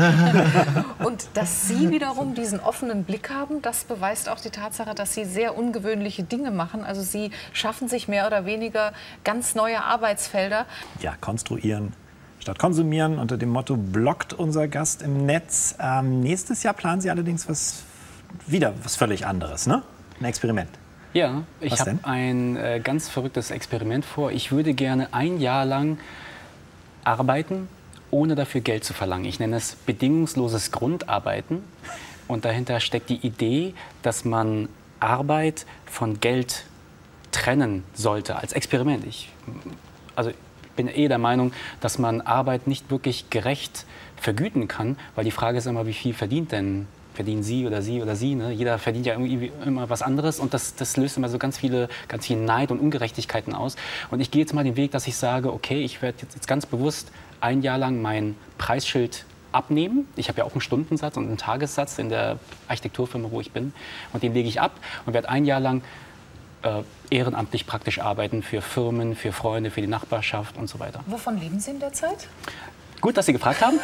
Und dass Sie wiederum diesen offenen Blick haben, das beweist auch die Tatsache, dass Sie sehr ungewöhnliche Dinge machen. Also Sie schaffen sich mehr oder weniger ganz neue Arbeitsfelder. Ja, konstruieren statt konsumieren unter dem Motto bloggt unser Gast im Netz. Ähm, nächstes Jahr planen Sie allerdings was, wieder was völlig anderes, ne? Ein Experiment. Ja, ich Was habe denn? ein äh, ganz verrücktes Experiment vor. Ich würde gerne ein Jahr lang arbeiten, ohne dafür Geld zu verlangen. Ich nenne es bedingungsloses Grundarbeiten. Und dahinter steckt die Idee, dass man Arbeit von Geld trennen sollte, als Experiment. Ich, also ich bin eh der Meinung, dass man Arbeit nicht wirklich gerecht vergüten kann, weil die Frage ist immer, wie viel verdient denn verdienen Sie oder Sie oder Sie. Ne? Jeder verdient ja irgendwie immer was anderes und das, das löst immer so ganz viele, ganz viel Neid und Ungerechtigkeiten aus. Und ich gehe jetzt mal den Weg, dass ich sage, okay, ich werde jetzt, jetzt ganz bewusst ein Jahr lang mein Preisschild abnehmen. Ich habe ja auch einen Stundensatz und einen Tagessatz in der Architekturfirma, wo ich bin. Und den lege ich ab und werde ein Jahr lang äh, ehrenamtlich praktisch arbeiten für Firmen, für Freunde, für die Nachbarschaft und so weiter. Wovon leben Sie in der Zeit? Gut, dass Sie gefragt haben.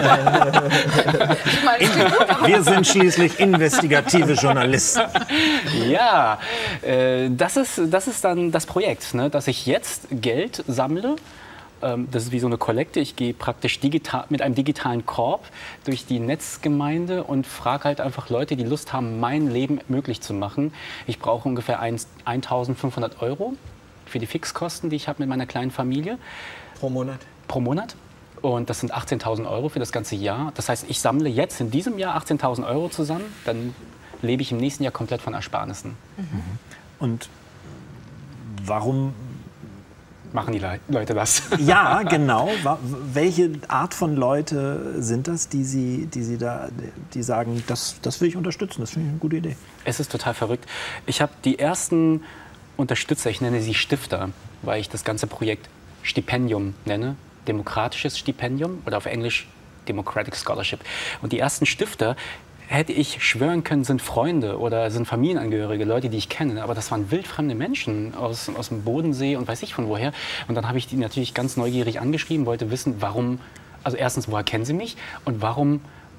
Wir sind schließlich investigative Journalisten. Ja, äh, das, ist, das ist dann das Projekt, ne? Dass ich jetzt Geld sammle. Ähm, das ist wie so eine Kollekte. Ich gehe praktisch digital, mit einem digitalen Korb durch die Netzgemeinde und frage halt einfach Leute, die Lust haben, mein Leben möglich zu machen. Ich brauche ungefähr eintausendfünfhundert Euro für die Fixkosten, die ich habe mit meiner kleinen Familie. Pro Monat? Pro Monat. Und das sind achtzehntausend Euro für das ganze Jahr. Das heißt, ich sammle jetzt in diesem Jahr achtzehntausend Euro zusammen. Dann lebe ich im nächsten Jahr komplett von Ersparnissen. Mhm. Und warum machen die Le Leute das? Ja, genau. Wa- Welche Art von Leute sind das, die Sie, die Sie da, die sagen, das, das will ich unterstützen, das finde ich eine gute Idee? Es ist total verrückt. Ich habe die ersten Unterstützer, ich nenne sie Stifter, weil ich das ganze Projekt Stipendium nenne. Demokratisches Stipendium oder auf Englisch Democratic Scholarship. Und die ersten Stifter, hätte ich schwören können, sind Freunde oder sind Familienangehörige, Leute, die ich kenne. Aber das waren wildfremde Menschen aus, aus dem Bodensee und weiß ich von woher. Und dann habe ich die natürlich ganz neugierig angeschrieben, wollte wissen, warum, also erstens, woher kennen sie mich und warum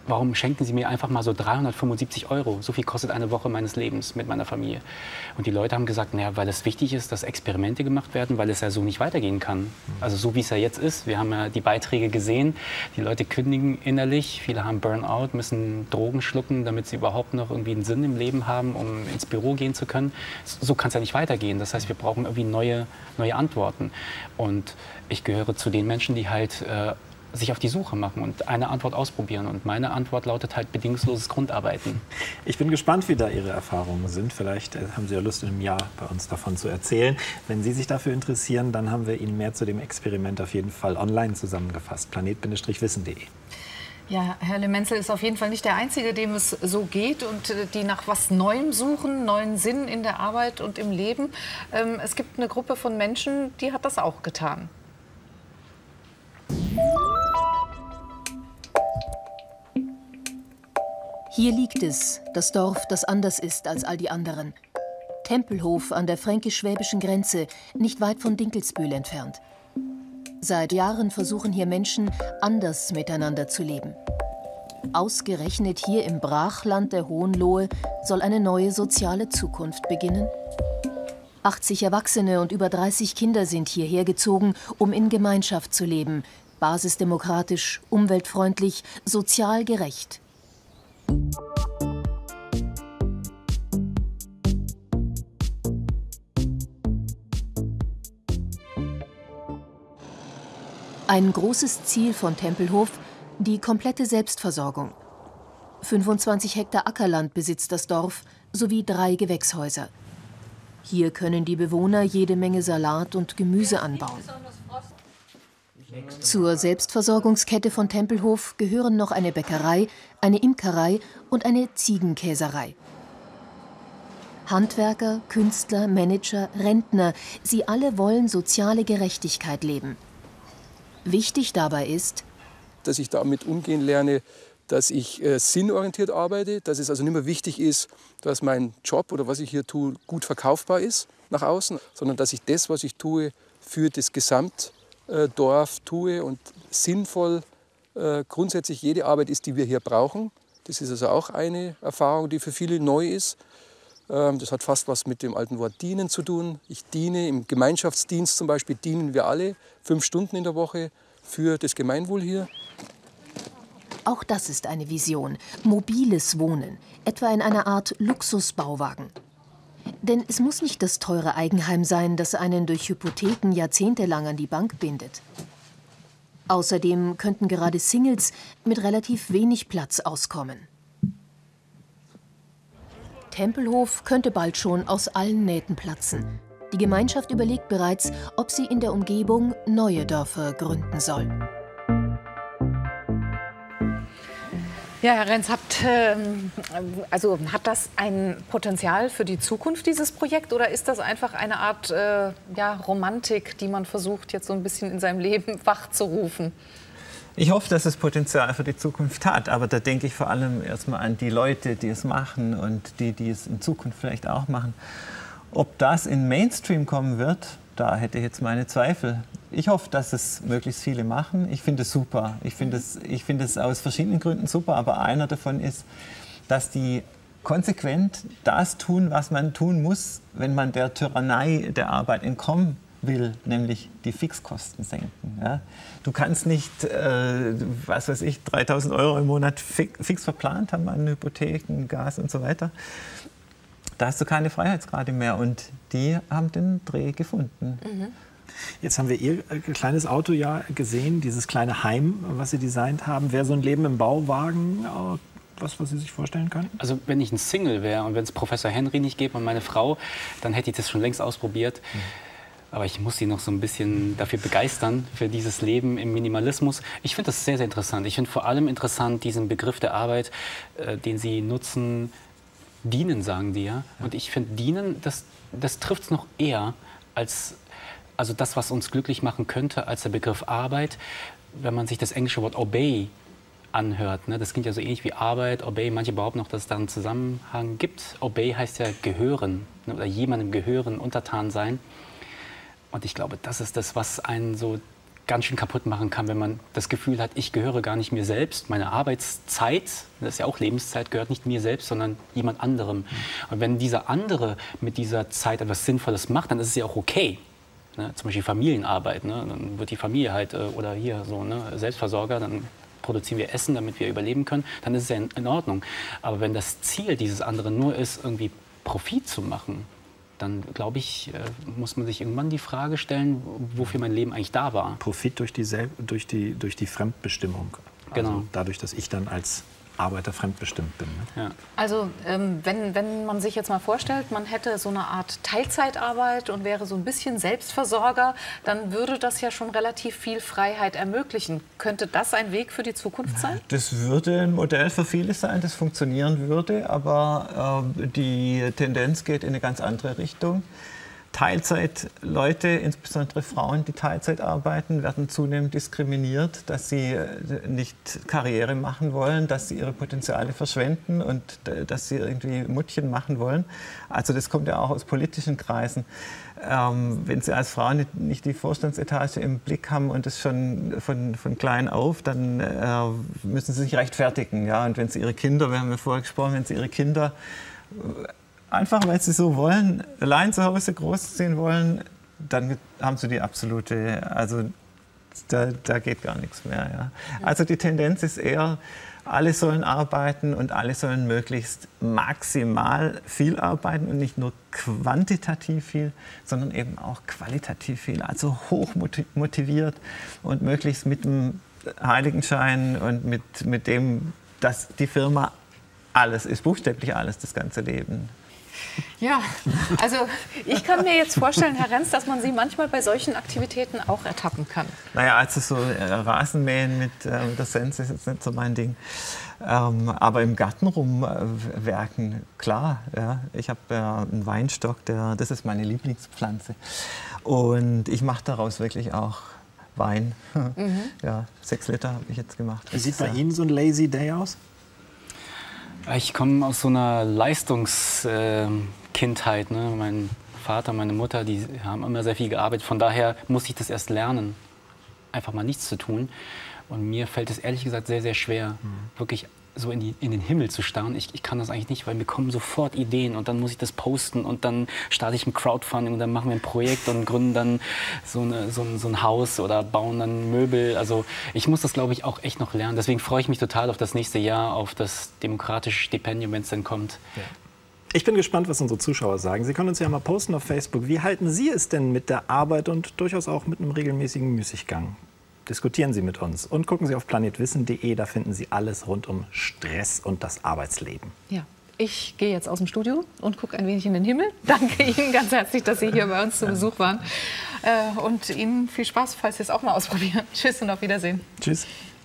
warum schenken Sie mir einfach mal so dreihundertfünfundsiebzig Euro? So viel kostet eine Woche meines Lebens mit meiner Familie. Und die Leute haben gesagt, naja, weil es wichtig ist, dass Experimente gemacht werden, weil es ja so nicht weitergehen kann. Also so wie es ja jetzt ist. Wir haben ja die Beiträge gesehen, die Leute kündigen innerlich, viele haben Burnout, müssen Drogen schlucken, damit sie überhaupt noch irgendwie einen Sinn im Leben haben, um ins Büro gehen zu können. So kann es ja nicht weitergehen. Das heißt, wir brauchen irgendwie neue, neue Antworten. Und ich gehöre zu den Menschen, die halt äh, sich auf die Suche machen und eine Antwort ausprobieren. Und meine Antwort lautet halt bedingungsloses Grundarbeiten. Ich bin gespannt, wie da Ihre Erfahrungen sind. Vielleicht äh, haben Sie ja Lust, in einem Jahr bei uns davon zu erzählen. Wenn Sie sich dafür interessieren, dann haben wir Ihnen mehr zu dem Experiment auf jeden Fall online zusammengefasst. planet Bindestrich wissen punkt de. Ja, Herr Lemenzel ist auf jeden Fall nicht der Einzige, dem es so geht und äh, die nach was Neuem suchen, neuen Sinn in der Arbeit und im Leben. Ähm, es gibt eine Gruppe von Menschen, die hat das auch getan. Hier liegt es, das Dorf, das anders ist als all die anderen. Tempelhof an der fränkisch-schwäbischen Grenze, nicht weit von Dinkelsbühl entfernt. Seit Jahren versuchen hier Menschen, anders miteinander zu leben. Ausgerechnet hier im Brachland der Hohenlohe soll eine neue soziale Zukunft beginnen. achtzig Erwachsene und über dreißig Kinder sind hierher gezogen, um in Gemeinschaft zu leben. Basisdemokratisch, umweltfreundlich, sozial gerecht. Ein großes Ziel von Tempelhof, die komplette Selbstversorgung. fünfundzwanzig Hektar Ackerland besitzt das Dorf, sowie drei Gewächshäuser. Hier können die Bewohner jede Menge Salat und Gemüse anbauen. Zur Selbstversorgungskette von Tempelhof gehören noch eine Bäckerei, eine Imkerei und eine Ziegenkäserei. Handwerker, Künstler, Manager, Rentner, sie alle wollen soziale Gerechtigkeit leben. Wichtig dabei ist, dass ich damit umgehen lerne, dass ich äh, sinnorientiert arbeite, dass es also nicht mehr wichtig ist, dass mein Job oder was ich hier tue, gut verkaufbar ist nach außen, sondern dass ich das, was ich tue, für das Gesamtdorf tue und sinnvoll äh, grundsätzlich jede Arbeit ist, die wir hier brauchen. Das ist also auch eine Erfahrung, die für viele neu ist. Ähm, das hat fast was mit dem alten Wort dienen zu tun. Ich diene im Gemeinschaftsdienst zum Beispiel, dienen wir alle fünf Stunden in der Woche für das Gemeinwohl hier. Auch das ist eine Vision, mobiles Wohnen, etwa in einer Art Luxusbauwagen. Denn es muss nicht das teure Eigenheim sein, das einen durch Hypotheken jahrzehntelang an die Bank bindet. Außerdem könnten gerade Singles mit relativ wenig Platz auskommen. Tempelhof könnte bald schon aus allen Nähten platzen. Die Gemeinschaft überlegt bereits, ob sie in der Umgebung neue Dörfer gründen soll. Ja, Herr Renz, hat, ähm, also, hat das ein Potenzial für die Zukunft, dieses Projekt? Oder ist das einfach eine Art äh, ja, Romantik, die man versucht, jetzt so ein bisschen in seinem Leben wachzurufen? Ich hoffe, dass es Potenzial für die Zukunft hat. Aber da denke ich vor allem erstmal an die Leute, die es machen und die, die es in Zukunft vielleicht auch machen. Ob das in Mainstream kommen wird, da hätte ich jetzt meine Zweifel. Ich hoffe, dass es möglichst viele machen. Ich finde es super. Ich finde es, ich finde es aus verschiedenen Gründen super. Aber einer davon ist, dass die konsequent das tun, was man tun muss, wenn man der Tyrannei der Arbeit entkommen will, nämlich die Fixkosten senken. Ja? Du kannst nicht, äh, was weiß ich, dreitausend Euro im Monat fix, fix verplant haben an Hypotheken, Gas und so weiter. Da hast du keine Freiheitsgrade mehr und die haben den Dreh gefunden. Mhm. Jetzt haben wir Ihr kleines Auto ja gesehen, dieses kleine Heim, was Sie designt haben. Wäre so ein Leben im Bauwagen was, was Sie sich vorstellen können? Also wenn ich ein Single wäre und wenn es Professor Henry nicht gäbe und meine Frau, dann hätte ich das schon längst ausprobiert. Mhm. Aber ich muss sie noch so ein bisschen dafür begeistern, für dieses Leben im Minimalismus. Ich finde das sehr, sehr interessant. Ich finde vor allem interessant diesen Begriff der Arbeit, äh, den Sie nutzen. Dienen, sagen die ja. Und ich finde, dienen, das, das trifft es noch eher als also das, was uns glücklich machen könnte, als der Begriff Arbeit. Wenn man sich das englische Wort obey anhört, ne, das klingt ja so ähnlich wie Arbeit, obey. Manche behaupten noch, dass es da einen Zusammenhang gibt. Obey heißt ja gehören, ne, oder jemandem gehören, untertan sein. Und ich glaube, das ist das, was einen so ganz schön kaputt machen kann, wenn man das Gefühl hat, ich gehöre gar nicht mir selbst. Meine Arbeitszeit, das ist ja auch Lebenszeit, gehört nicht mir selbst, sondern jemand anderem. Und wenn dieser andere mit dieser Zeit etwas Sinnvolles macht, dann ist es ja auch okay. Ne? Zum Beispiel Familienarbeit, ne? Dann wird die Familie halt, äh, oder hier so, ne? Selbstversorger, dann produzieren wir Essen, damit wir überleben können, dann ist es ja in, in Ordnung. Aber wenn das Ziel dieses anderen nur ist, irgendwie Profit zu machen, dann glaube ich, muss man sich irgendwann die Frage stellen, wofür mein Leben eigentlich da war. Profit durch die, Sel durch die, durch die Fremdbestimmung. Genau. Also dadurch, dass ich dann als Arbeiter fremdbestimmt bin. Ne? Ja. Also ähm, wenn, wenn man sich jetzt mal vorstellt, man hätte so eine Art Teilzeitarbeit und wäre so ein bisschen Selbstversorger, dann würde das ja schon relativ viel Freiheit ermöglichen. Könnte das ein Weg für die Zukunft sein? Das würde ein Modell für viele sein, das funktionieren würde, aber äh, die Tendenz geht in eine ganz andere Richtung. Teilzeitleute, insbesondere Frauen, die Teilzeit arbeiten, werden zunehmend diskriminiert, dass sie nicht Karriere machen wollen, dass sie ihre Potenziale verschwenden und dass sie irgendwie Muttchen machen wollen. Also das kommt ja auch aus politischen Kreisen. Ähm, wenn sie als Frau nicht, nicht die Vorstandsetage im Blick haben und das schon von, von klein auf, dann äh, müssen sie sich rechtfertigen. Ja? Und wenn sie ihre Kinder, wir haben ja vorher gesprochen, wenn sie ihre Kinder einfach, weil sie so wollen, allein zu Hause großziehen wollen, dann haben sie die absolute, also da, da geht gar nichts mehr. Ja. Also die Tendenz ist eher, alle sollen arbeiten und alle sollen möglichst maximal viel arbeiten und nicht nur quantitativ viel, sondern eben auch qualitativ viel. Also hoch motiviert und möglichst mit dem Heiligenschein und mit, mit dem, dass die Firma alles ist, buchstäblich alles, das ganze Leben. Ja, also ich kann mir jetzt vorstellen, Herr Renz, dass man Sie manchmal bei solchen Aktivitäten auch ertappen kann. Naja, also so äh, Rasenmähen mit äh, der Sense ist jetzt nicht so mein Ding. Ähm, aber im Garten rumwerken, äh, klar. Ja. Ich habe äh, einen Weinstock, der, das ist meine Lieblingspflanze. Und ich mache daraus wirklich auch Wein. Mhm. Ja, sechs Liter habe ich jetzt gemacht. Wie sieht bei Ihnen so ein Lazy Day aus? Ich komme aus so einer Leistungskindheit. Ne? Mein Vater, meine Mutter, die haben immer sehr viel gearbeitet. Von daher musste ich das erst lernen, einfach mal nichts zu tun. Und mir fällt es ehrlich gesagt sehr, sehr schwer, mhm. wirklich so in, die, in den Himmel zu starren. Ich, ich kann das eigentlich nicht, weil mir kommen sofort Ideen und dann muss ich das posten und dann starte ich ein Crowdfunding und dann machen wir ein Projekt und gründen dann so, eine, so, ein, so ein Haus oder bauen dann Möbel. Also ich muss das, glaube ich, auch echt noch lernen. Deswegen freue ich mich total auf das nächste Jahr, auf das demokratische Stipendium, wenn es dann kommt. Ja. Ich bin gespannt, was unsere Zuschauer sagen. Sie können uns ja mal posten auf Facebook. Wie halten Sie es denn mit der Arbeit und durchaus auch mit einem regelmäßigen Müßiggang? Diskutieren Sie mit uns und gucken Sie auf planetwissen punkt de, da finden Sie alles rund um Stress und das Arbeitsleben. Ja, ich gehe jetzt aus dem Studio und gucke ein wenig in den Himmel. Danke Ihnen ganz herzlich, dass Sie hier bei uns zu Besuch waren. Und Ihnen viel Spaß, falls Sie es auch mal ausprobieren. Tschüss und auf Wiedersehen. Tschüss.